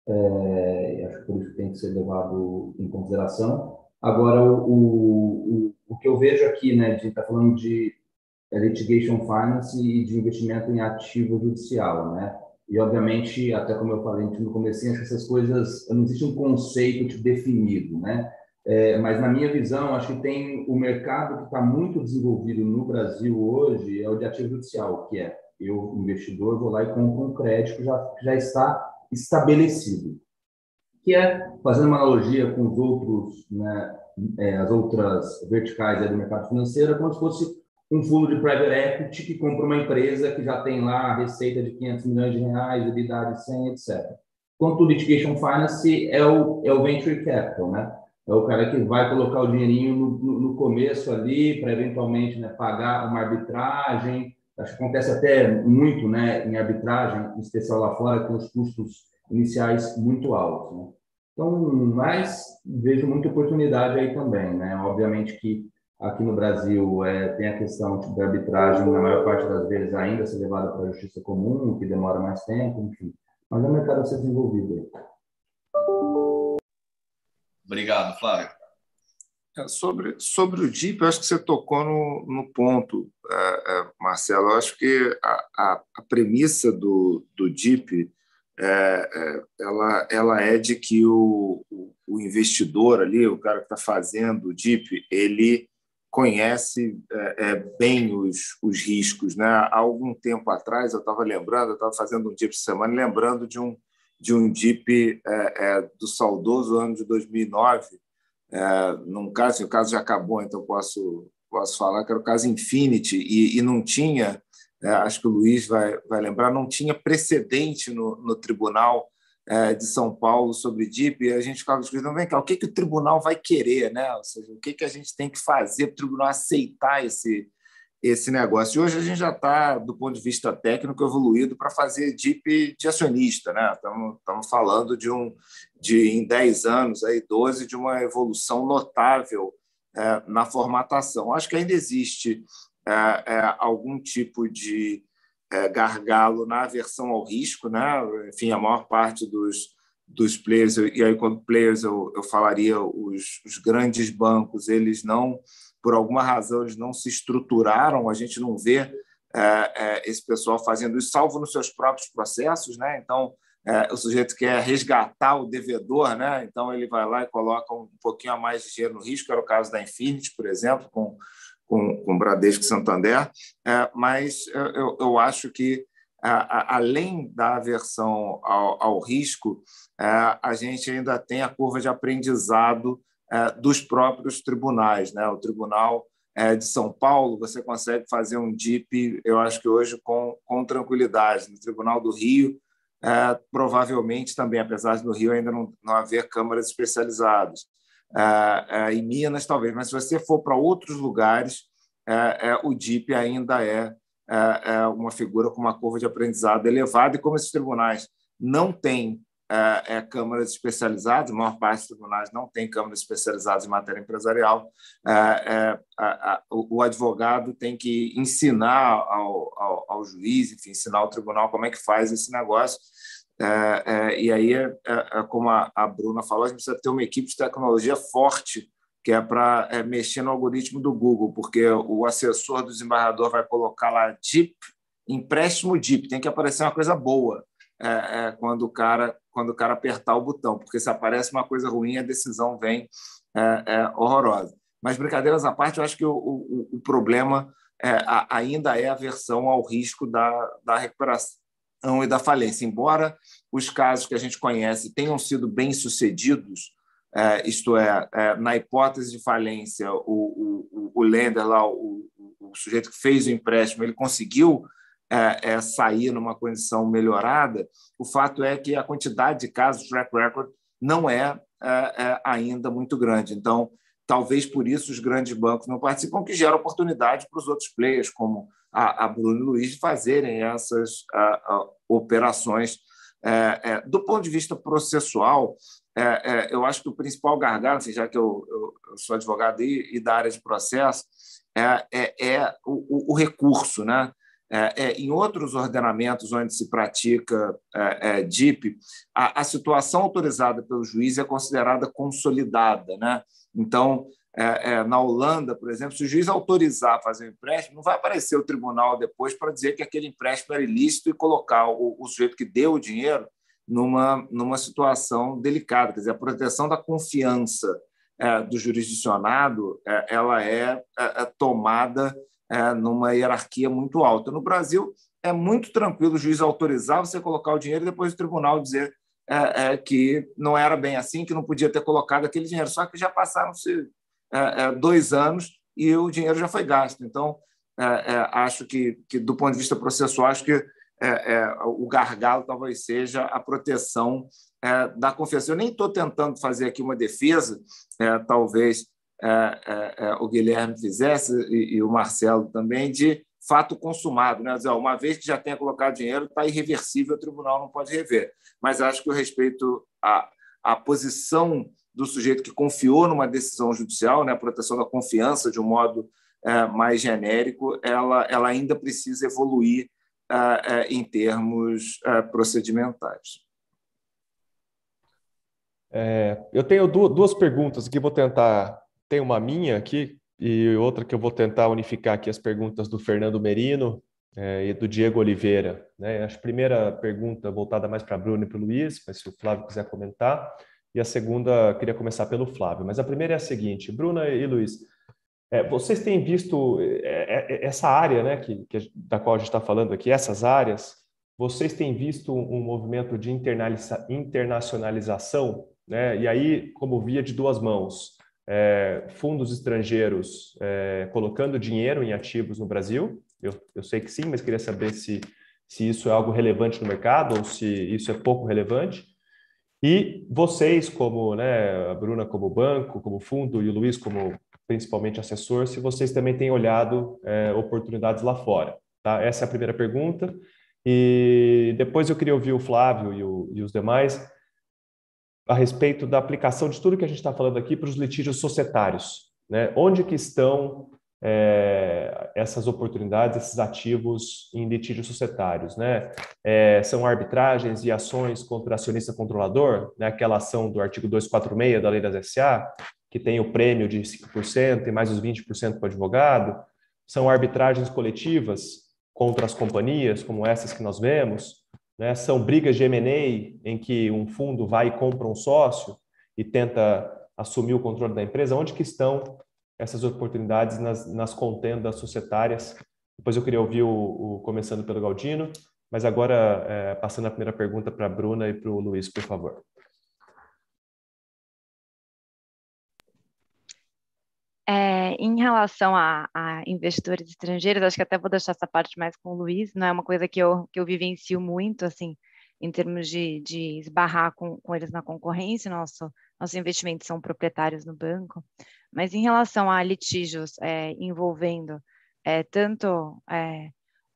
é, acho que por isso tem que ser levado em consideração. Agora, o, o, o que eu vejo aqui, né, de estar tá falando de litigation finance e de investimento em ativo judicial, né? E, obviamente, até como eu falei no começo, acho que essas coisas, não existe um conceito definido, né? É, mas, na minha visão, acho que tem o mercado que está muito desenvolvido no Brasil hoje, é o de ativo judicial, que é eu, investidor, vou lá e compro um crédito que já, que já está estabelecido, que é, fazendo uma analogia com os outros, né, é, as outras verticais do mercado financeiro, é como se fosse um fundo de private equity que compra uma empresa que já tem lá a receita de quinhentos milhões de reais, EBITDA de cem, etcétera. Quanto o litigation finance é o, é o venture capital, né? É o cara que vai colocar o dinheirinho no, no, no começo ali para eventualmente, né, pagar uma arbitragem. Acho que acontece até muito, né, em arbitragem, em especial lá fora, com os custos iniciais muito altos, né? Então, mas vejo muita oportunidade aí também, né? Obviamente que aqui no Brasil é, tem a questão tipo, da arbitragem, na maior parte das vezes ainda ser levada para a justiça comum, o que demora mais tempo, enfim. Mas é um mercado a ser desenvolvido aí.
Obrigado, Flávio.
É, sobre, sobre o D I P, eu acho que você tocou no, no ponto, é, é, Marcelo. Eu acho que a, a, a premissa do, do D I P é, é, ela, ela é de que o, o, o investidor ali, o cara que está fazendo o D I P, ele conhece é, é, bem os, os riscos, né? Há algum tempo atrás, eu estava lembrando, eu estava fazendo um D I P essa semana, lembrando de um, de um D I P é, é, do saudoso ano de dois mil e nove, é, num caso, assim, o caso já acabou, então posso, posso falar que era o caso Infinity, e, e não tinha, é, acho que o Luiz vai, vai lembrar, não tinha precedente no, no tribunal É, de São Paulo sobre D I P, e a gente ficava discutindo, vem cá, o que, que o tribunal vai querer, né? Ou seja, o que, que a gente tem que fazer para o tribunal aceitar esse, esse negócio. E hoje a gente já está, do ponto de vista técnico, evoluído para fazer D I P de acionista, né? Estamos, estamos falando de, um, de, em dez anos, aí, doze, de uma evolução notável é, na formatação. Acho que ainda existe é, é, algum tipo de É, gargalo na aversão ao risco, né? Enfim, a maior parte dos, dos players, e aí quando players eu, eu falaria os, os grandes bancos, eles não por alguma razão eles não se estruturaram, a gente não vê é, é, esse pessoal fazendo isso, salvo nos seus próprios processos, né? Então, é, o sujeito quer resgatar o devedor, né? Então ele vai lá e coloca um pouquinho a mais de dinheiro no risco, era o caso da Infinity, por exemplo, com, com, com Bradesco e Santander, é, mas eu, eu acho que A, a, além da aversão ao, ao risco, é, a gente ainda tem a curva de aprendizado é, dos próprios tribunais, né? O Tribunal é, de São Paulo, você consegue fazer um D I P, eu acho que hoje, com, com tranquilidade. No Tribunal do Rio, é, provavelmente também, apesar de no Rio ainda não, não haver câmaras especializadas. É, é, em Minas, talvez, mas se você for para outros lugares, é, é, o D I P ainda é é uma figura com uma curva de aprendizado elevada, e como esses tribunais não têm é, é, câmaras especializadas, a maior parte dos tribunais não tem câmaras especializadas em matéria empresarial, é, é, a, a, o advogado tem que ensinar ao, ao, ao juiz, enfim, ensinar ao tribunal como é que faz esse negócio. É, é, e aí, é, é, como a, a Bruna falou, a gente precisa ter uma equipe de tecnologia forte, que é para é, mexer no algoritmo do Google, porque o assessor do desembargador vai colocar lá D I P, empréstimo D I P, tem que aparecer uma coisa boa é, é, quando, o cara, quando o cara apertar o botão, porque se aparece uma coisa ruim, a decisão vem é, é, horrorosa. Mas, brincadeiras à parte, eu acho que o, o, o problema é, a, ainda é a aversão ao risco da, da recuperação e da falência. Embora os casos que a gente conhece tenham sido bem-sucedidos, É, isto é, é, na hipótese de falência, o, o, o lender, lá, o, o sujeito que fez o empréstimo, ele conseguiu é, é, sair numa condição melhorada. O fato é que a quantidade de casos, track record, não é, é, é ainda muito grande. Então, talvez por isso os grandes bancos não participam, que gera oportunidade para os outros players, como a, a Bruno e Luiz, de fazerem essas a, a, operações. É, é, do ponto de vista processual, É, é, eu acho que o principal gargalo, assim, já que eu, eu, eu sou advogado e, e da área de processo, é, é, é o, o recurso, né? É, é, em outros ordenamentos onde se pratica é, é, D I P, a, a situação autorizada pelo juiz é considerada consolidada, né? Então, é, é, na Holanda, por exemplo, se o juiz autorizar fazer um empréstimo, não vai aparecer o tribunal depois para dizer que aquele empréstimo era ilícito e colocar o, o sujeito que deu o dinheiro numa, numa situação delicada. Quer dizer, a proteção da confiança é, do jurisdicionado é, ela é, é tomada é, numa hierarquia muito alta. No Brasil, é muito tranquilo o juiz autorizar você colocar o dinheiro e depois o tribunal dizer é, é, que não era bem assim, que não podia ter colocado aquele dinheiro. Só que já passaram-se é, é, dois anos e o dinheiro já foi gasto. Então, é, é, acho que, que, do ponto de vista processual, acho que É, é, o gargalo talvez seja a proteção é, da confiança. Eu nem estou tentando fazer aqui uma defesa, é, talvez é, é, é, o Guilherme fizesse e, e o Marcelo também, de fato consumado, né? Dizer, ó, uma vez que já tenha colocado dinheiro, está irreversível, o tribunal não pode rever. Mas acho que o respeito à, à posição do sujeito que confiou numa decisão judicial, né, a proteção da confiança de um modo é, mais genérico, ela, ela ainda precisa evoluir Uh, uh, em termos uh, procedimentais.
É, eu tenho duas, duas perguntas aqui, vou tentar... Tem uma minha aqui e outra que eu vou tentar unificar aqui as perguntas do Fernando Merino é, e do Diego Oliveira. Né? A primeira pergunta voltada mais para a Bruna e para o Luiz, mas se o Flávio quiser comentar, e a segunda, queria começar pelo Flávio. Mas a primeira é a seguinte, Bruna e Luiz, É, vocês têm visto essa área, né, que, que, da qual a gente está falando aqui, essas áreas, vocês têm visto um, um movimento de internacionalização, né, e aí como via de duas mãos, é, fundos estrangeiros é, colocando dinheiro em ativos no Brasil? Eu, eu sei que sim, mas queria saber se, se isso é algo relevante no mercado ou se isso é pouco relevante. E vocês, como, né, a Bruna como banco, como fundo, e o Luiz como principalmente assessor, se vocês também têm olhado é, oportunidades lá fora. Tá? Essa é a primeira pergunta. E depois eu queria ouvir o Flávio e, o, e os demais a respeito da aplicação de tudo que a gente está falando aqui para os litígios societários. Né? Onde que estão é, essas oportunidades, esses ativos em litígios societários? Né? É, são arbitragens e ações contra acionista controlador, né? Aquela ação do artigo duzentos e quarenta e seis da Lei das S A, que tem o prêmio de cinco por cento e mais os vinte por cento para o advogado? São arbitragens coletivas contra as companhias, como essas que nós vemos? Né? São brigas de M and A em que um fundo vai e compra um sócio e tenta assumir o controle da empresa? Onde que estão essas oportunidades nas, nas contendas societárias? Depois eu queria ouvir o, o começando pelo Galdino, mas agora é, passando a primeira pergunta para a Bruna e para o Luiz, por favor.
É, em relação a, a investidores estrangeiros, acho que até vou deixar essa parte mais com o Luiz, não é uma coisa que eu, que eu vivencio muito, assim, em termos de, de esbarrar com, com eles na concorrência, nosso, nossos investimentos são proprietários no banco, mas em relação a litígios é, envolvendo é, tanto é,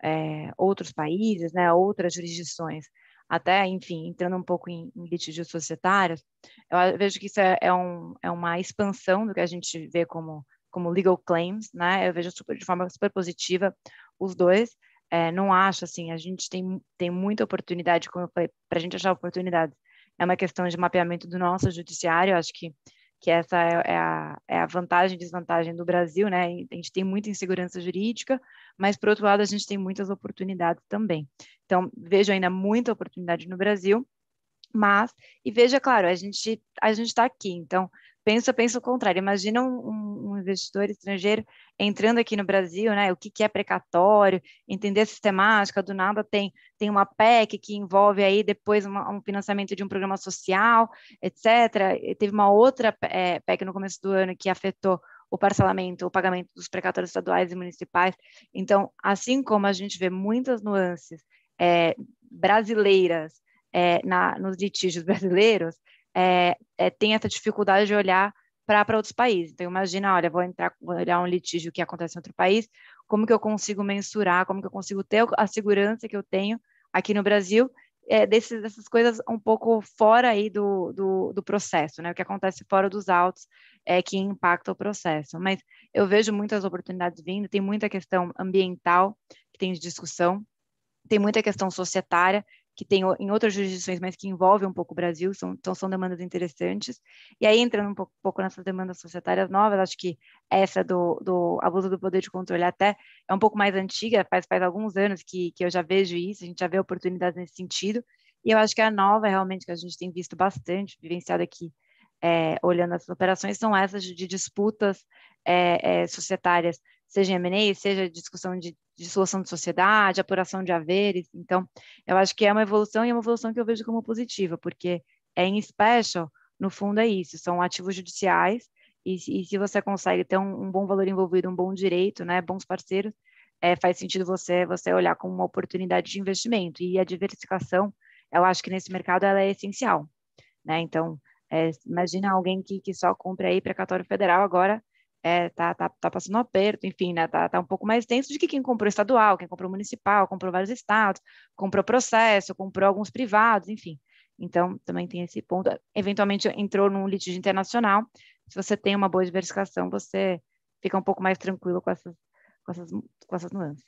é, outros países, né, outras jurisdições, até, enfim, entrando um pouco em, em litígios societários, eu vejo que isso é, é, um, é uma expansão do que a gente vê como, como legal claims, né? Eu vejo super, de forma super positiva os dois. É, não acho, assim, a gente tem, tem muita oportunidade, como eu falei, para a gente achar oportunidades. É uma questão de mapeamento do nosso judiciário, eu acho que, que essa é, é, a, é a vantagem e desvantagem do Brasil, né? A gente tem muita insegurança jurídica, mas, por outro lado, a gente tem muitas oportunidades também. Então, vejo ainda muita oportunidade no Brasil, mas, e veja, claro, a gente a gente está aqui, então, pensa, pensa o contrário, imagina um, um investidor estrangeiro entrando aqui no Brasil, né, o que, que é precatório, entender a sistemática, do nada tem, tem uma P E C que envolve aí depois uma, um financiamento de um programa social, etcétera. E teve uma outra é, P E C no começo do ano que afetou o parcelamento, o pagamento dos precatórios estaduais e municipais. Então, assim como a gente vê muitas nuances é, brasileiras é, na, nos litígios brasileiros, é, é, tem essa dificuldade de olhar para outros países. Então, imagina, olha, vou entrar, vou olhar um litígio que acontece em outro país, como que eu consigo mensurar, como que eu consigo ter a segurança que eu tenho aqui no Brasil, é, desses, dessas coisas um pouco fora aí do, do, do processo, né? O que acontece fora dos autos é que impacta o processo. Mas eu vejo muitas oportunidades vindo, tem muita questão ambiental que tem de discussão, tem muita questão societária, que tem em outras jurisdições, mas que envolve um pouco o Brasil, são, então são demandas interessantes. E aí, entrando um pouco, um pouco nessas demandas societárias novas, acho que essa do, do abuso do poder de controle até é um pouco mais antiga, faz, faz alguns anos que, que eu já vejo isso, a gente já vê oportunidades nesse sentido, e eu acho que a nova, realmente, que a gente tem visto bastante, vivenciado aqui, é, olhando essas operações, são essas de, de disputas é, é, societárias, seja em M and A, seja discussão de dissolução de sociedade, apuração de haveres. Então, eu acho que é uma evolução e é uma evolução que eu vejo como positiva, porque é em special, no fundo é isso, são ativos judiciais, e, e se você consegue ter um, um bom valor envolvido, um bom direito, né, bons parceiros, é, faz sentido você, você olhar como uma oportunidade de investimento, e a diversificação, eu acho que nesse mercado ela é essencial, né, então, é, imagina alguém que, que só compra aí precatório federal agora, É, tá, tá, tá passando um aperto, enfim, né, tá, tá um pouco mais tenso do que quem comprou estadual, quem comprou municipal, comprou vários estados, comprou processo, comprou alguns privados, enfim. Então, também tem esse ponto. Eventualmente entrou num litígio internacional, se você tem uma boa diversificação, você fica um pouco mais tranquilo com essas, com essas, com essas nuances.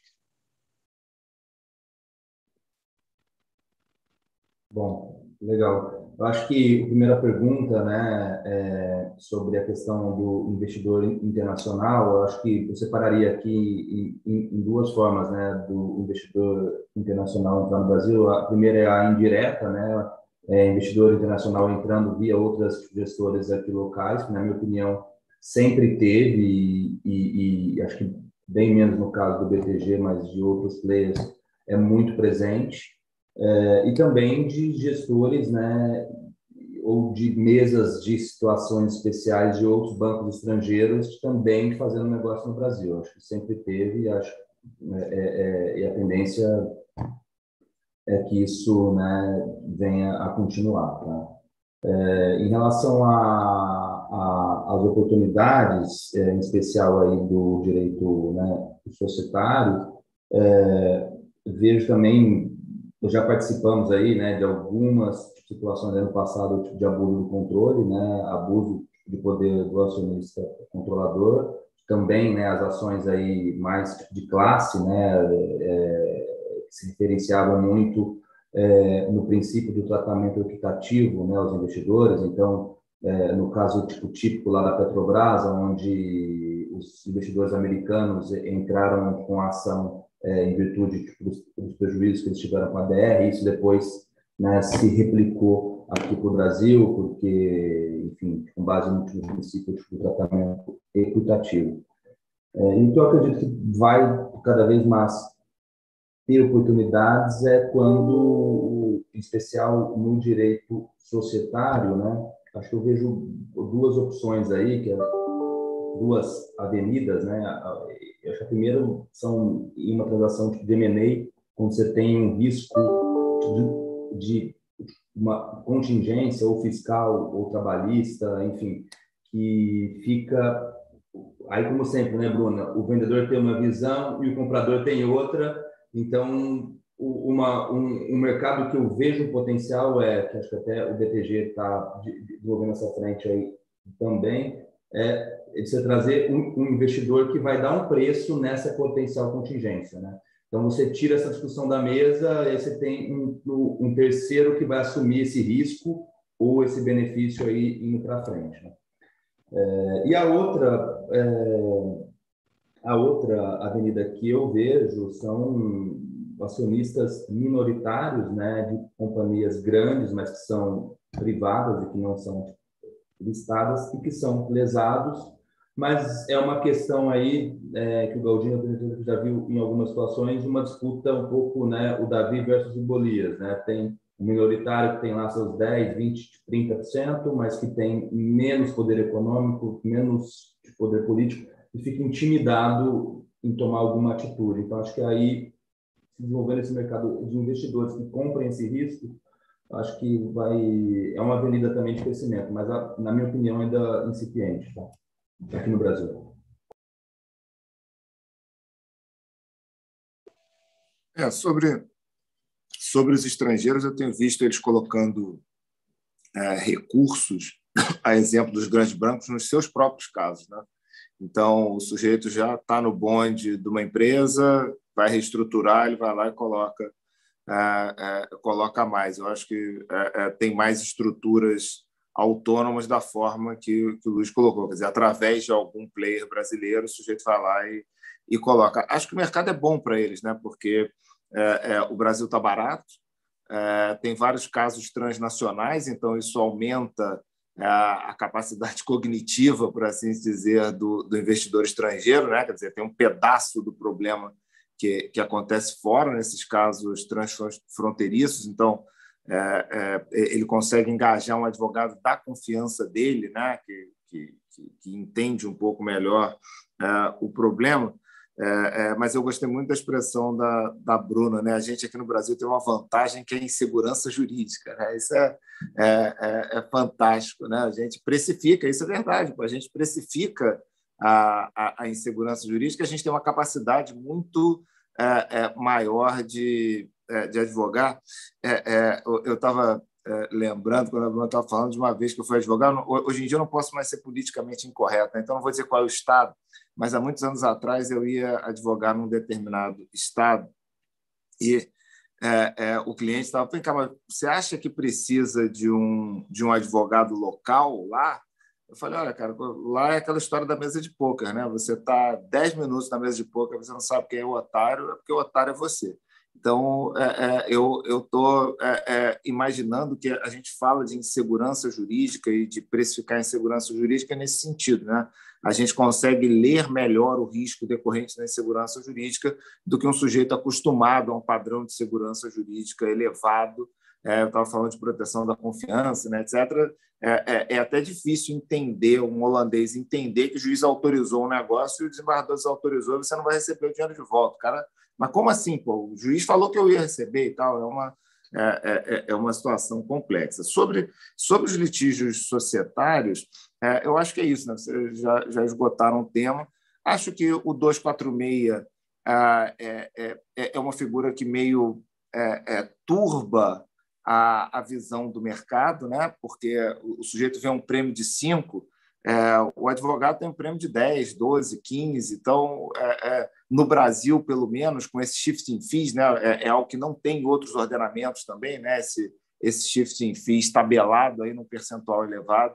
Bom, legal. Eu acho que a primeira pergunta, né, é sobre a questão do investidor internacional. Eu acho que eu separaria aqui em, em, em duas formas, né, do investidor internacional entrar no Brasil. A primeira é a indireta, né, é investidor internacional entrando via outras gestoras aqui locais, que, na minha opinião, sempre teve e, e, e acho que bem menos no caso do B T G, mas de outros players, é muito presente. É, e também de gestores, né, ou de mesas de situações especiais de outros bancos estrangeiros também fazendo negócio no Brasil. Acho que sempre teve e acho é, é, e a tendência é que isso, né, venha a continuar. Tá? É, em relação a, a, às oportunidades, é, em especial aí do direito, né, societário, é, vejo também, já participamos aí, né, de algumas situações ano passado, tipo de abuso do controle, né, abuso de poder do acionista controlador, também, né, as ações aí mais de classe, né, é, que se diferenciavam muito é, no princípio do tratamento equitativo, né, aos investidores. Então, é, no caso tipo, típico lá da Petrobras, onde os investidores americanos entraram com a ação é, em virtude tipo, dos, dos prejuízos que eles tiveram com a D R, isso depois, né, se replicou aqui para o Brasil, porque, enfim, com base no princípio de tratamento equitativo. É, então, eu acredito que vai cada vez mais ter oportunidades é quando, em especial no direito societário, né? Acho que eu vejo duas opções aí, que é duas avenidas, né? Eu acho que a primeira são em uma transação de M and A, quando você tem um risco de, de uma contingência ou fiscal ou trabalhista, enfim, que fica aí, como sempre, né, Bruna? O vendedor tem uma visão e o comprador tem outra. Então, uma, um, um mercado que eu vejo um potencial é, que acho que até o B T G está desenvolvendo essa frente aí também, é você trazer um, um investidor que vai dar um preço nessa potencial contingência, né? Então, você tira essa discussão da mesa e você tem um, um terceiro que vai assumir esse risco ou esse benefício aí indo para frente, né? É, e a outra, é, a outra avenida que eu vejo são acionistas minoritários, né, de companhias grandes, mas que são privadas e que não são listadas e que são lesados, mas é uma questão aí é, que o Galdino já viu em algumas situações, uma disputa um pouco, né, o Davi versus o Golias, né, tem o minoritário que tem lá seus dez, vinte, trinta por cento, mas que tem menos poder econômico, menos poder político, e fica intimidado em tomar alguma atitude. Então, acho que aí, desenvolvendo esse mercado de investidores que comprem esse risco, acho que vai é uma avenida também de crescimento, mas, na minha opinião, ainda incipiente, tá? Aqui no Brasil.
É, sobre... Sobre os estrangeiros, eu tenho visto eles colocando é, recursos, a exemplo dos grandes bancos, nos seus próprios casos, né? Então, o sujeito já está no bonde de uma empresa, vai reestruturar, ele vai lá e coloca, é, é, coloca mais. Eu acho que é, é, tem mais estruturas autônomas da forma que, que o Luiz colocou, quer dizer, através de algum player brasileiro, o sujeito vai lá e, e coloca. Acho que o mercado é bom para eles, né? Porque É, é, o Brasil está barato, é, tem vários casos transnacionais, então isso aumenta é, a capacidade cognitiva, por assim dizer, do, do investidor estrangeiro, né? Quer dizer, tem um pedaço do problema que, que acontece fora nesses casos transfronteiriços, então é, é, ele consegue engajar um advogado da confiança dele, né? que, que, que entende um pouco melhor é, o problema. É, é, mas eu gostei muito da expressão da, da Bruna, né? A gente aqui no Brasil tem uma vantagem que é a insegurança jurídica, né? Isso é, é, é, é fantástico, né? A gente precifica, isso é verdade, a gente precifica a, a, a insegurança jurídica, a gente tem uma capacidade muito é, é, maior de, é, de advogar. É, é, eu estava é, lembrando, quando a Bruna estava falando, de uma vez que eu fui advogar, hoje em dia eu não posso mais ser politicamente incorreto, né? Então não vou dizer qual é o estado, mas há muitos anos atrás eu ia advogar num determinado estado e é, é, o cliente estava pensando, você acha que precisa de um, de um advogado local lá? Eu falei, olha, cara, lá é aquela história da mesa de pôquer, né? Você está dez minutos na mesa de pôquer, você não sabe quem é o otário, é porque o otário é você. Então, é, é, eu estou é, é, imaginando que a gente fala de insegurança jurídica e de precificar insegurança jurídica nesse sentido, né? A gente consegue ler melhor o risco decorrente da insegurança jurídica do que um sujeito acostumado a um padrão de segurança jurídica elevado. É, eu estava falando de proteção da confiança, né, etcétera. É, é, é até difícil entender, um holandês entender que o juiz autorizou um negócio e o desembargador desautorizou e você não vai receber o dinheiro de volta. Cara, mas como assim? Pô? O juiz falou que eu ia receber e tal. É uma, é, é, é uma situação complexa. Sobre, sobre os litígios societários, é, eu acho que é isso, né? Vocês já, já esgotaram o tema. Acho que o duzentos e quarenta e seis ah, é, é, é uma figura que meio é, é, turba a, a visão do mercado, né? Porque o, o sujeito vê um prêmio de cinco, é, o advogado tem um prêmio de dez, doze, quinze. Então, é, é, no Brasil, pelo menos, com esse shifting fees, né? É, é algo que não tem em outros ordenamentos também, né? Esse, esse shifting fees tabelado aí num percentual elevado.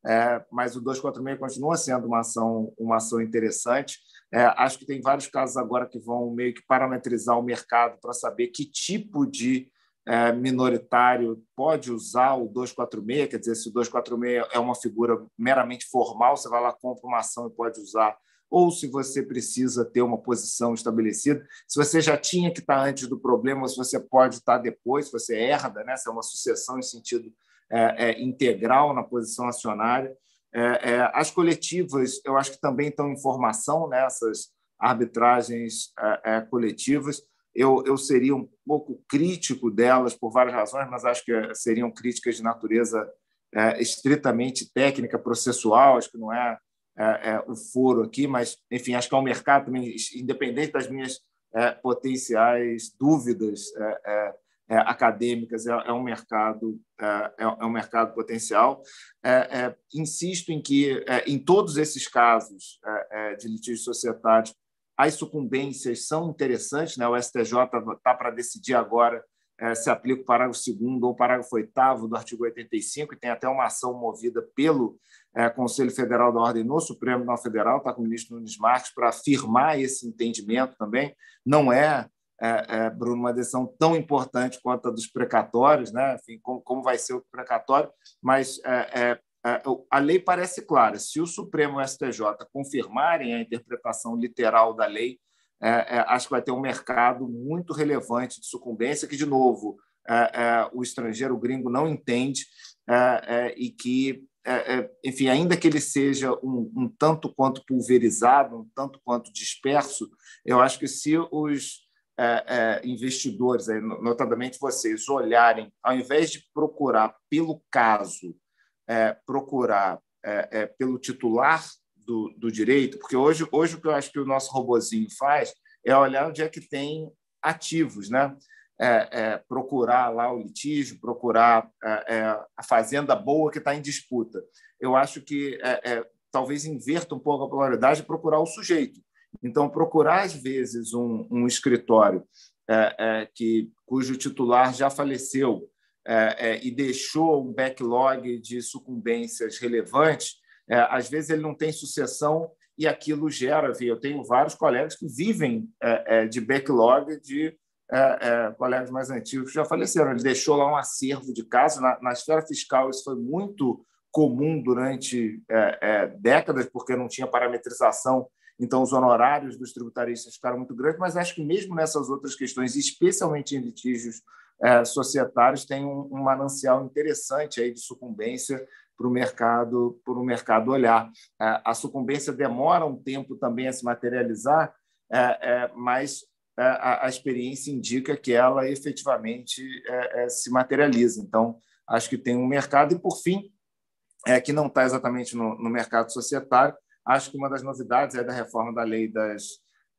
é, mas o duzentos e quarenta e seis continua sendo uma ação, uma ação interessante. É, acho que tem vários casos agora que vão meio que parametrizar o mercado para saber que tipo de é, minoritário pode usar o duzentos e quarenta e seis, quer dizer, se o duzentos e quarenta e seis é uma figura meramente formal, você vai lá, compra uma ação e pode usar, ou se você precisa ter uma posição estabelecida, se você já tinha que estar antes do problema, ou se você pode estar depois, se você herda, né? Se é uma sucessão em sentido é, é, integral na posição acionária. É, é, as coletivas, eu acho que também estão em formação, né? Essas arbitragens é, é, coletivas. Eu, eu seria um pouco crítico delas por várias razões, mas acho que seriam críticas de natureza é, estritamente técnica, processual, acho que não é É, é, o foro aqui, mas, enfim, acho que é um mercado também, independente das minhas é, potenciais dúvidas é, é, é, acadêmicas, é, é um mercado é, é um mercado potencial. É, é, insisto em que, é, em todos esses casos é, é, de litígios societários, as sucumbências são interessantes, né? O S T J está para decidir agora é, se aplica o parágrafo segundo ou o parágrafo oitavo do artigo oitenta e cinco, e tem até uma ação movida pelo é, Conselho Federal da Ordem no Supremo Tribunal Federal, está com o ministro Nunes Marques, para afirmar esse entendimento também. Não é, é, é Bruno, uma decisão tão importante quanto a dos precatórios, né? Enfim, como, como vai ser o precatório, mas é, é, a lei parece clara. Se o Supremo e o S T J confirmarem a interpretação literal da lei, É, é, acho que vai ter um mercado muito relevante de sucumbência que, de novo, é, é, o estrangeiro, o gringo, não entende é, é, e que, é, é, enfim, ainda que ele seja um, um tanto quanto pulverizado, um tanto quanto disperso, eu acho que se os é, é, investidores, notadamente vocês, olharem, ao invés de procurar pelo caso, é, procurar é, é, pelo titular Do, do direito, porque hoje, hoje o que eu acho que o nosso robozinho faz é olhar onde é que tem ativos, né? É, é, procurar lá o litígio, procurar é, é, a fazenda boa que está em disputa. Eu acho que é, é, talvez inverta um pouco a polaridade e procurar o sujeito. Então, procurar, às vezes, um, um escritório é, é, que, cujo titular já faleceu é, é, e deixou um backlog de sucumbências relevantes. É, às vezes ele não tem sucessão e aquilo gera. Eu tenho vários colegas que vivem é, é, de backlog de é, é, colegas mais antigos que já faleceram. Ele deixou lá um acervo de casos. Na, na esfera fiscal, isso foi muito comum durante é, é, décadas, porque não tinha parametrização, então os honorários dos tributaristas ficaram muito grandes, mas acho que mesmo nessas outras questões, especialmente em litígios é, societários, tem um, um manancial interessante aí de sucumbência para o mercado, para o mercado olhar. A sucumbência demora um tempo também a se materializar, mas a experiência indica que ela efetivamente se materializa. Então, acho que tem um mercado. E, por fim, que não está exatamente no, no mercado societário, acho que uma das novidades é da reforma da lei das,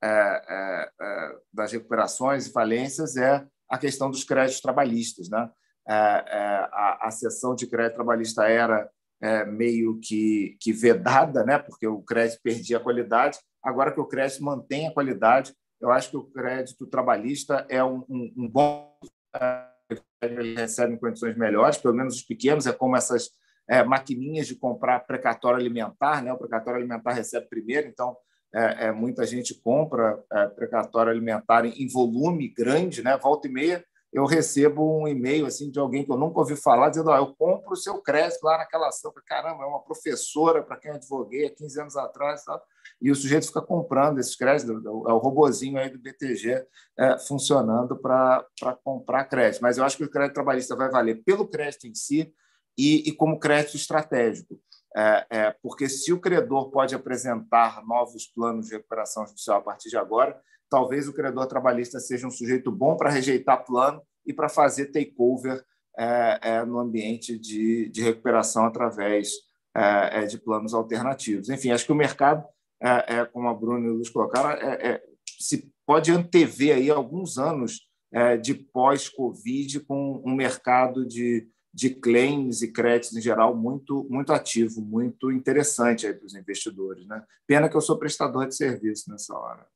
das recuperações e falências é a questão dos créditos trabalhistas, né? É, é, a, a cessão de crédito trabalhista era é, meio que, que vedada, né? Porque o crédito perdia a qualidade. Agora que o crédito mantém a qualidade, eu acho que o crédito trabalhista é um, um, um bom... Ele recebe em condições melhores, pelo menos os pequenos, é como essas é, maquininhas de comprar precatório alimentar, né? O precatório alimentar recebe primeiro, então é, é, muita gente compra é, precatório alimentar em, em volume grande, né? Volta e meia, eu recebo um e-mail assim, de alguém que eu nunca ouvi falar, dizendo: oh, eu compro o seu crédito lá naquela ação. Caramba, é uma professora para quem eu advoguei há quinze anos atrás. E, tal. E o sujeito fica comprando esses créditos, é o robozinho aí do B T G é, funcionando para comprar crédito. Mas eu acho que o crédito trabalhista vai valer pelo crédito em si e, e como crédito estratégico. É, é, porque se o credor pode apresentar novos planos de recuperação judicial a partir de agora, talvez o credor trabalhista seja um sujeito bom para rejeitar plano e para fazer takeover é, é, no ambiente de, de recuperação através é, é, de planos alternativos. Enfim, acho que o mercado, é, é, como a Bruna e o Luiz colocaram, é, é, se pode antever aí alguns anos é, de pós-Covid com um mercado de, de claims e créditos em geral muito, muito ativo, muito interessante para os investidores, né? Pena que eu sou prestador de serviço nessa hora.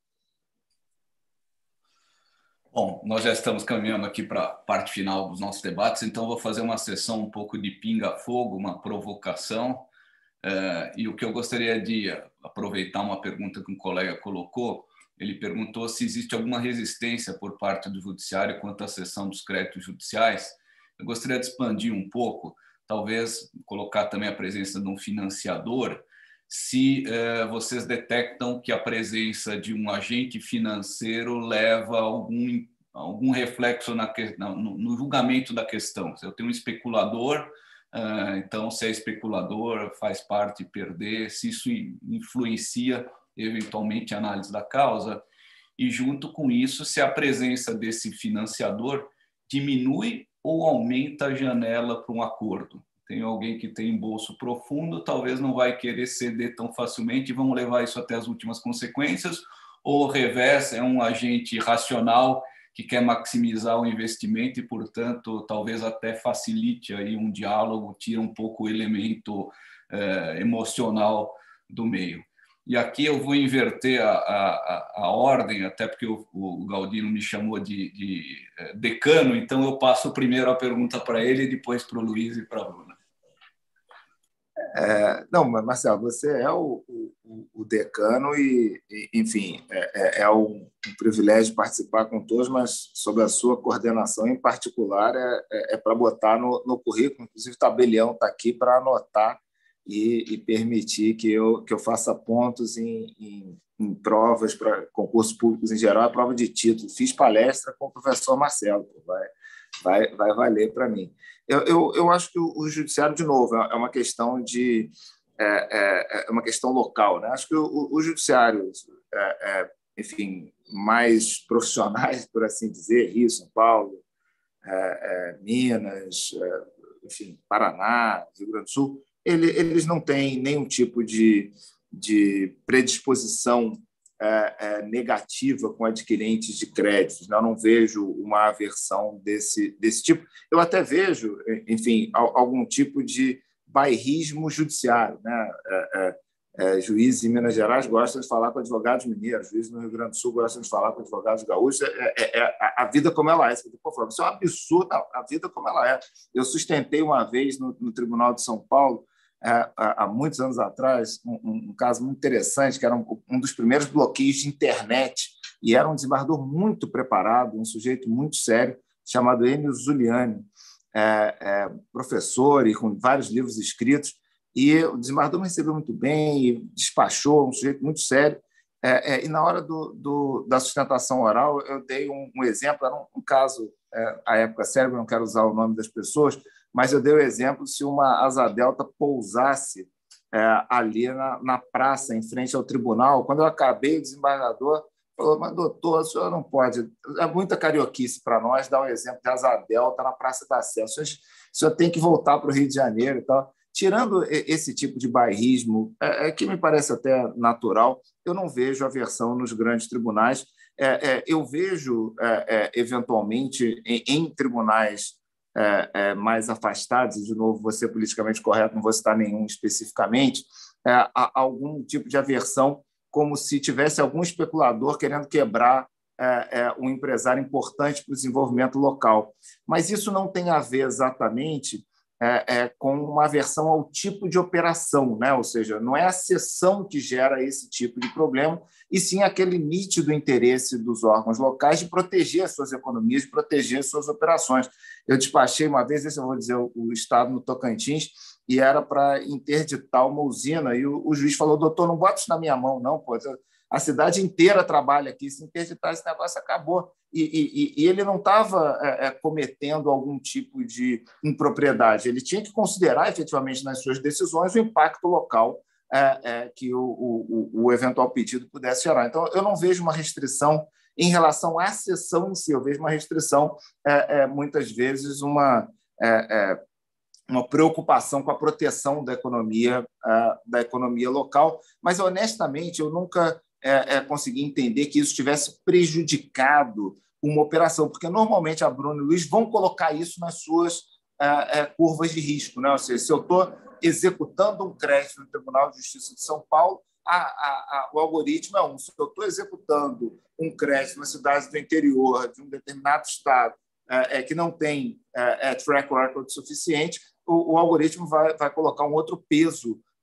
Bom, nós já estamos caminhando aqui para a parte final dos nossos debates, então vou fazer uma sessão um pouco de pinga-fogo, uma provocação. E o que eu gostaria de aproveitar uma pergunta que um colega colocou, ele perguntou se existe alguma resistência por parte do judiciário quanto à cessão dos créditos judiciais. Eu gostaria de expandir um pouco, talvez colocar também a presença de um financiador, se eh, vocês detectam que a presença de um agente financeiro leva algum, algum reflexo na, no, no julgamento da questão. Se eu tenho um especulador, uh, então se é especulador faz parte perder, se isso influencia eventualmente a análise da causa, e junto com isso, se a presença desse financiador diminui ou aumenta a janela para um acordo. Tem alguém que tem bolso profundo, talvez não vai querer ceder tão facilmente e vamos levar isso até as últimas consequências, ou ao revés, é um agente racional que quer maximizar o investimento e, portanto, talvez até facilite aí um diálogo, tira um pouco o elemento eh, emocional do meio. E aqui eu vou inverter a, a, a ordem, até porque o, o Galdino me chamou de, de decano, então eu passo primeiro a pergunta para ele e depois para o Luiz e para a Bruna.
É, não, mas Marcelo, você é o, o, o decano e, e enfim, é, é um, um privilégio participar com todos, mas sob a sua coordenação em particular é, é, é para botar no, no currículo, inclusive o tabelião está aqui para anotar e, e permitir que eu, que eu faça pontos em, em, em provas para concursos públicos em geral, a prova de título. Fiz palestra com o professor Marcelo, vai, vai, vai valer para mim. Eu, eu, eu acho que o, o judiciário, de novo, é uma questão de é, é uma questão local, né? Acho que o, o judiciário, é, é, enfim, mais profissionais, por assim dizer, Rio, São Paulo, é, é, Minas, é, enfim, Paraná, Rio Grande do Sul, ele, eles não têm nenhum tipo de, de predisposição É, é, negativa com adquirentes de créditos. Eu não vejo uma aversão desse, desse tipo. Eu até vejo, enfim, algum tipo de bairrismo judiciário, né? É, é, é, juízes em Minas Gerais gostam de falar com advogados mineiros, juízes no Rio Grande do Sul gostam de falar com advogados gaúchos. É, é, é a vida como ela é. Você fala, isso é um absurdo, não, a vida como ela é. Eu sustentei uma vez no, no Tribunal de São Paulo, É, há muitos anos atrás, um, um caso muito interessante, que era um, um dos primeiros bloqueios de internet, e era um desembargador muito preparado, um sujeito muito sério, chamado Enio Zuliani, é, é, professor e com vários livros escritos, e o desembargador me recebeu muito bem e despachou, um sujeito muito sério, é, é, e na hora do, do, da sustentação oral eu dei um, um exemplo, era um, um caso, é, à época sério, não quero usar o nome das pessoas, mas eu dei o exemplo se uma asa delta pousasse é, ali na, na praça, em frente ao tribunal. Quando eu acabei, o desembargador falou, mas, doutor, o senhor não pode... É muita carioquice para nós dar um exemplo de asa delta na Praça da Sé. O senhor, o senhor tem que voltar para o Rio de Janeiro e tal. Tirando esse tipo de bairrismo, é, é, que me parece até natural, eu não vejo aversão nos grandes tribunais. É, é, eu vejo, é, é, eventualmente, em, em tribunais É, é, mais afastados, e, de novo, você é politicamente correto, não vou citar nenhum especificamente, é, há algum tipo de aversão, como se tivesse algum especulador querendo quebrar é, é, um empresário importante para o desenvolvimento local. Mas isso não tem a ver exatamente é, é, com uma aversão ao tipo de operação, né? Ou seja, não é a cessão que gera esse tipo de problema, e sim aquele nítido interesse dos órgãos locais de proteger as suas economias, de proteger as suas operações. Eu despachei uma vez, esse eu vou dizer, o estado no Tocantins, e era para interditar uma usina, e o, o juiz falou, doutor, não bota isso na minha mão, não, pô, a cidade inteira trabalha aqui, se interditar esse negócio, acabou. E, e, e ele não estava é, cometendo algum tipo de impropriedade, ele tinha que considerar, efetivamente, nas suas decisões, o impacto local é, é, que o, o, o eventual pedido pudesse gerar. Então, eu não vejo uma restrição em relação à sessão em si, eu vejo uma restrição, é, é, muitas vezes, uma, é, é, uma preocupação com a proteção da economia, é, da economia local, mas, honestamente, eu nunca é, é, consegui entender que isso tivesse prejudicado uma operação, porque, normalmente, a Bruna e o Luiz vão colocar isso nas suas é, é, curvas de risco, né? Ou seja, se eu estou executando um crédito no Tribunal de Justiça de São Paulo, a, a, a, o algoritmo é um. Se eu estou executando um crédito na cidade do interior de um determinado estado é, é, que não tem é, é, track record suficiente, o, o algoritmo vai, vai colocar um outro peso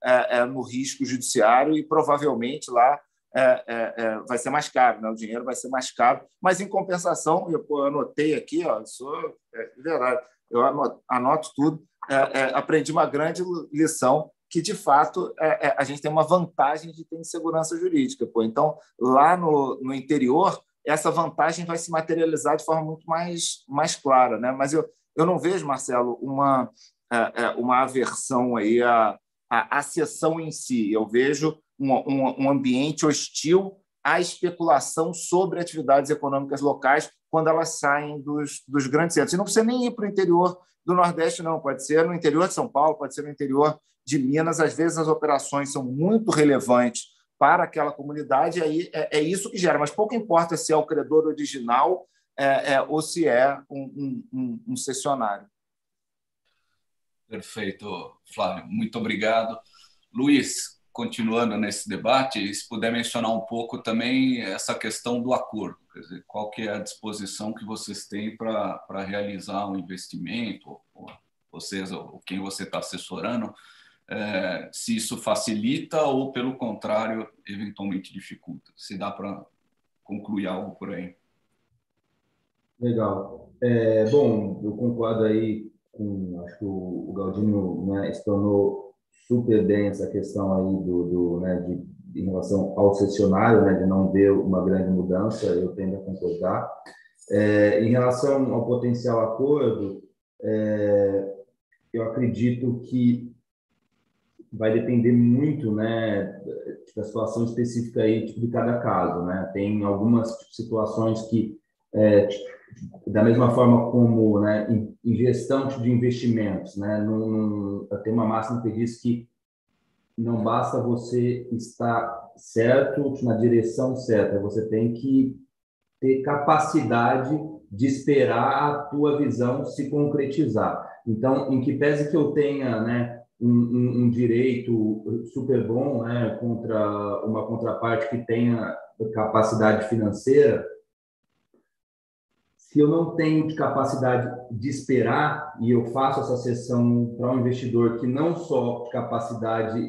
é, é, no risco judiciário e provavelmente lá é, é, é, vai ser mais caro, né? O dinheiro vai ser mais caro, mas em compensação, eu, eu anotei aqui, ó, sou, é verdade, eu anoto, anoto tudo, é, é, aprendi uma grande lição que, de fato, é, é, a gente tem uma vantagem de ter insegurança jurídica. Pô. Então, lá no, no interior, essa vantagem vai se materializar de forma muito mais, mais clara. Né? Mas eu, eu não vejo, Marcelo, uma, é, uma aversão aí à, à, à sessão em si. Eu vejo um, um, um ambiente hostil à especulação sobre atividades econômicas locais quando elas saem dos, dos grandes centros. E não precisa nem ir para o interior do Nordeste, não. Pode ser no interior de São Paulo, pode ser no interior de Minas. Às vezes as operações são muito relevantes para aquela comunidade, e aí é, é isso que gera. Mas pouco importa se é o credor original é, é, ou se é um, um, um cessionário.
Perfeito, Flávio. Muito obrigado. Luiz, continuando nesse debate, se puder mencionar um pouco também essa questão do acordo, quer dizer, qual que é a disposição que vocês têm para para realizar um investimento, ou vocês, ou quem você está assessorando, é, se isso facilita ou, pelo contrário, eventualmente dificulta. Se dá para concluir algo por aí.
Legal. É, bom, eu concordo aí com, acho que o, o Galdino, né, explanou super bem essa questão aí do, do né, de, em relação ao cessionário, né, de não ver uma grande mudança, eu tendo a concordar. É, em relação ao potencial acordo, é, eu acredito que vai depender muito, né, da situação específica aí, tipo, de cada caso, né? Tem algumas tipo, situações que, é, tipo, da mesma forma como, né, em, em gestão tipo, de investimentos, né, num, num, tem uma máxima que diz que não basta você estar certo na direção certa, você tem que ter capacidade de esperar a tua visão se concretizar. Então, em que pese que eu tenha, né, um, um, um direito super bom, né, contra uma contraparte que tenha capacidade financeira, se eu não tenho capacidade de esperar e eu faço essa cessão para um investidor que não só capacidade,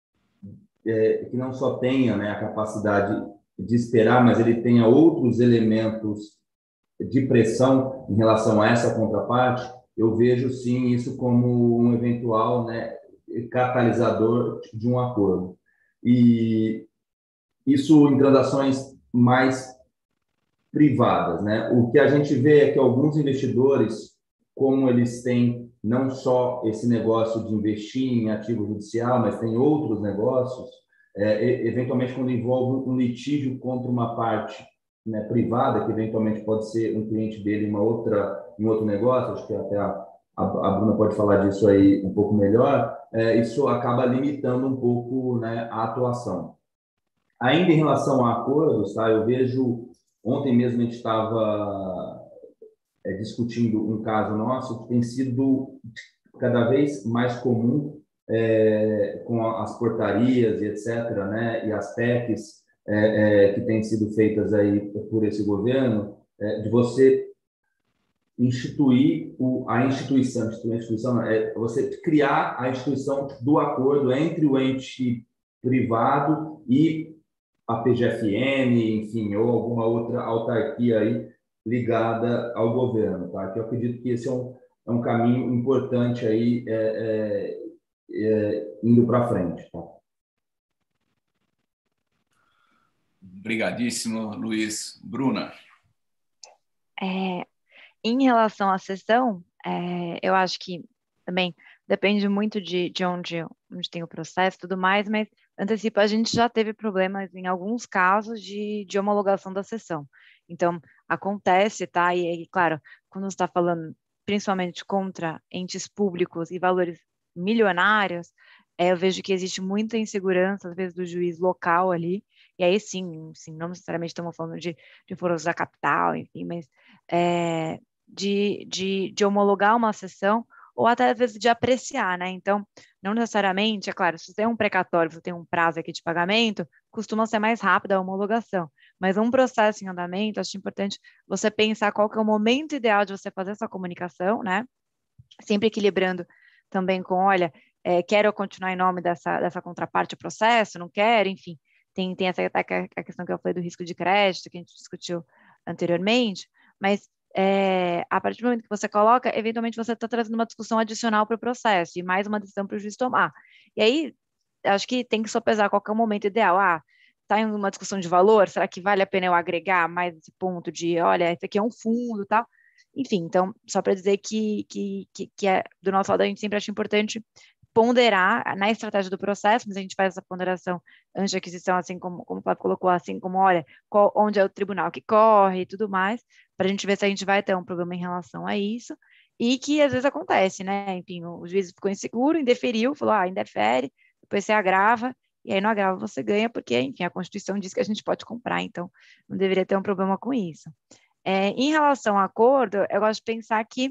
é, que não só tenha, né, a capacidade de esperar, mas ele tenha outros elementos de pressão em relação a essa contraparte, eu vejo sim isso como um eventual, né, catalisador de um acordo. E isso em transações mais privadas, né? O que a gente vê é que alguns investidores, como eles têm não só esse negócio de investir em ativo judicial, mas tem outros negócios, é, eventualmente quando envolve um litígio contra uma parte, né, privada, que eventualmente pode ser um cliente dele em uma outra, em outro negócio, acho que até a, a, a Bruna pode falar disso aí um pouco melhor, é, isso acaba limitando um pouco, né, a atuação. Ainda em relação a acordos, tá, eu vejo, ontem mesmo a gente estava é, discutindo um caso nosso que tem sido cada vez mais comum é, com as portarias e etcétera, né, e as P E Cs, É, é, que têm sido feitas aí por esse governo, é, de você instituir o, a instituição, instituir a instituição é você criar a instituição do acordo entre o ente privado e a P G F N, enfim, ou alguma outra autarquia aí ligada ao governo, tá? Que eu acredito que esse é um, é um caminho importante aí é, é, é, indo para frente, tá?
Obrigadíssimo, Luiz. Bruna?
É, em relação à sessão, é, eu acho que também depende muito de, de onde, onde tem o processo e tudo mais, mas antecipo, a gente já teve problemas em alguns casos de, de homologação da sessão. Então, acontece, tá? E aí, claro, quando você está falando principalmente contra entes públicos e valores milionários, é, eu vejo que existe muita insegurança, às vezes, do juiz local ali, e aí sim, sim não necessariamente estamos falando de, de foros da capital, enfim, mas é, de, de, de homologar uma sessão, ou até às vezes de apreciar, né? Então, não necessariamente, é claro, se você tem um precatório, você tem um prazo aqui de pagamento, costuma ser mais rápida a homologação, mas um processo em andamento, acho importante você pensar qual que é o momento ideal de você fazer essa comunicação, né? Sempre equilibrando também com, olha, é, quero continuar em nome dessa, dessa contraparte ao processo, não quero, enfim, tem, tem essa a questão que eu falei do risco de crédito, que a gente discutiu anteriormente, mas é, a partir do momento que você coloca, eventualmente você está trazendo uma discussão adicional para o processo, e mais uma decisão para o juiz tomar. E aí, acho que tem que sopesar qual que é o momento ideal. Ah, está em uma discussão de valor, será que vale a pena eu agregar mais esse ponto de, olha, esse aqui é um fundo e tal? Enfim, então, só para dizer que, que, que, que é, do nosso lado a gente sempre acha importante ponderar na estratégia do processo, mas a gente faz essa ponderação antes de aquisição, assim como, como o Flávio colocou, assim como, olha, qual, onde é o tribunal que corre e tudo mais, para a gente ver se a gente vai ter um problema em relação a isso, e que às vezes acontece, né? Enfim, o juiz ficou inseguro, indeferiu, falou, ah, indefere, depois você agrava, e aí no agravo você ganha, porque, enfim, a Constituição diz que a gente pode comprar, então não deveria ter um problema com isso. É, em relação ao acordo, eu gosto de pensar que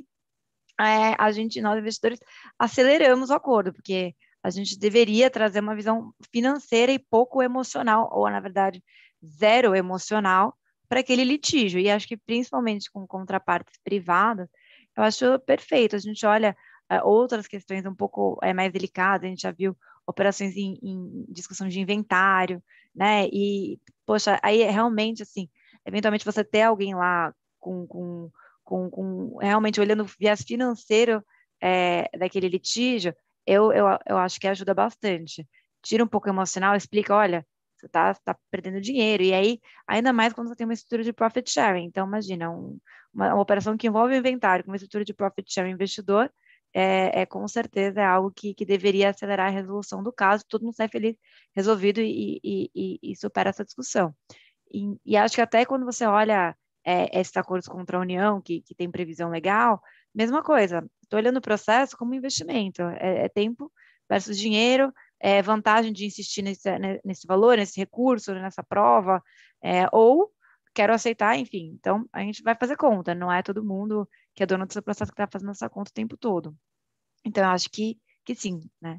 é, a gente, nós investidores, aceleramos o acordo, porque a gente deveria trazer uma visão financeira e pouco emocional, ou, na verdade, zero emocional, para aquele litígio. E acho que, principalmente com contrapartes privadas, eu acho perfeito. A gente olha é, outras questões um pouco é, mais delicadas, a gente já viu operações em, em discussão de inventário, né? E, poxa, aí realmente, assim, eventualmente você ter alguém lá com, com Com, com, realmente olhando o viés financeiro é, daquele litígio, eu, eu, eu acho que ajuda bastante. Tira um pouco emocional, explica, olha, você está tá perdendo dinheiro, e aí, ainda mais quando você tem uma estrutura de profit sharing. Então, imagina, um, uma, uma operação que envolve o inventário com uma estrutura de profit sharing investidor, é, é com certeza é algo que, que deveria acelerar a resolução do caso, todo mundo sai feliz, resolvido e, e, e, e supera essa discussão. E, e acho que até quando você olha é, esses acordos contra a União, que, que tem previsão legal, mesma coisa, estou olhando o processo como investimento, é, é tempo versus dinheiro, é vantagem de insistir nesse, nesse valor, nesse recurso, nessa prova, é, ou quero aceitar, enfim, então a gente vai fazer conta, não é todo mundo que é dono desse processo que está fazendo essa conta o tempo todo. Então, eu acho que, que sim, né?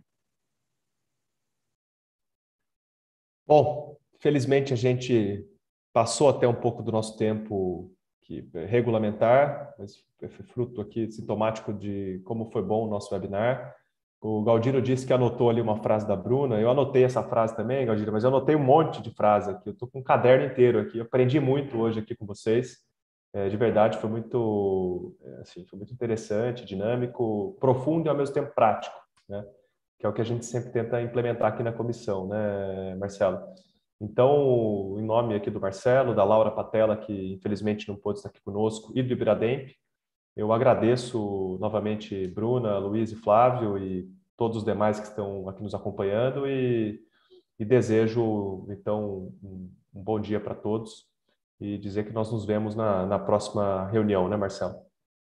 Bom, felizmente a gente passou até um pouco do nosso tempo que, regulamentar, mas foi fruto aqui sintomático de como foi bom o nosso webinar. O Galdino disse que anotou ali uma frase da Bruna, eu anotei essa frase também, Galdino, mas eu anotei um monte de frase aqui, eu estou com um caderno inteiro aqui, eu aprendi muito hoje aqui com vocês, é, de verdade foi muito, assim, foi muito interessante, dinâmico, profundo e ao mesmo tempo prático, né? Que é o que a gente sempre tenta implementar aqui na comissão, né, Marcelo? Então, em nome aqui do Marcelo, da Laura Patella, que infelizmente não pôde estar aqui conosco, e do Ibrademp, eu agradeço novamente Bruna, Luiz e Flávio e todos os demais que estão aqui nos acompanhando e, e desejo, então, um, um bom dia para todos e dizer que nós nos vemos na, na próxima reunião, né, Marcelo?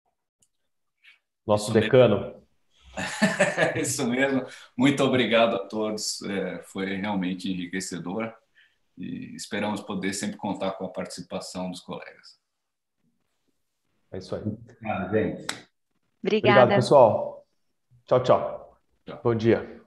Nosso
Isso
decano.
Mesmo. Isso mesmo. Muito obrigado a todos. É, foi realmente enriquecedor e esperamos poder sempre contar com a participação dos colegas.
É isso aí.
Obrigado, gente.
Obrigada.
Obrigado, pessoal. Tchau, tchau.
Tchau.
Bom dia.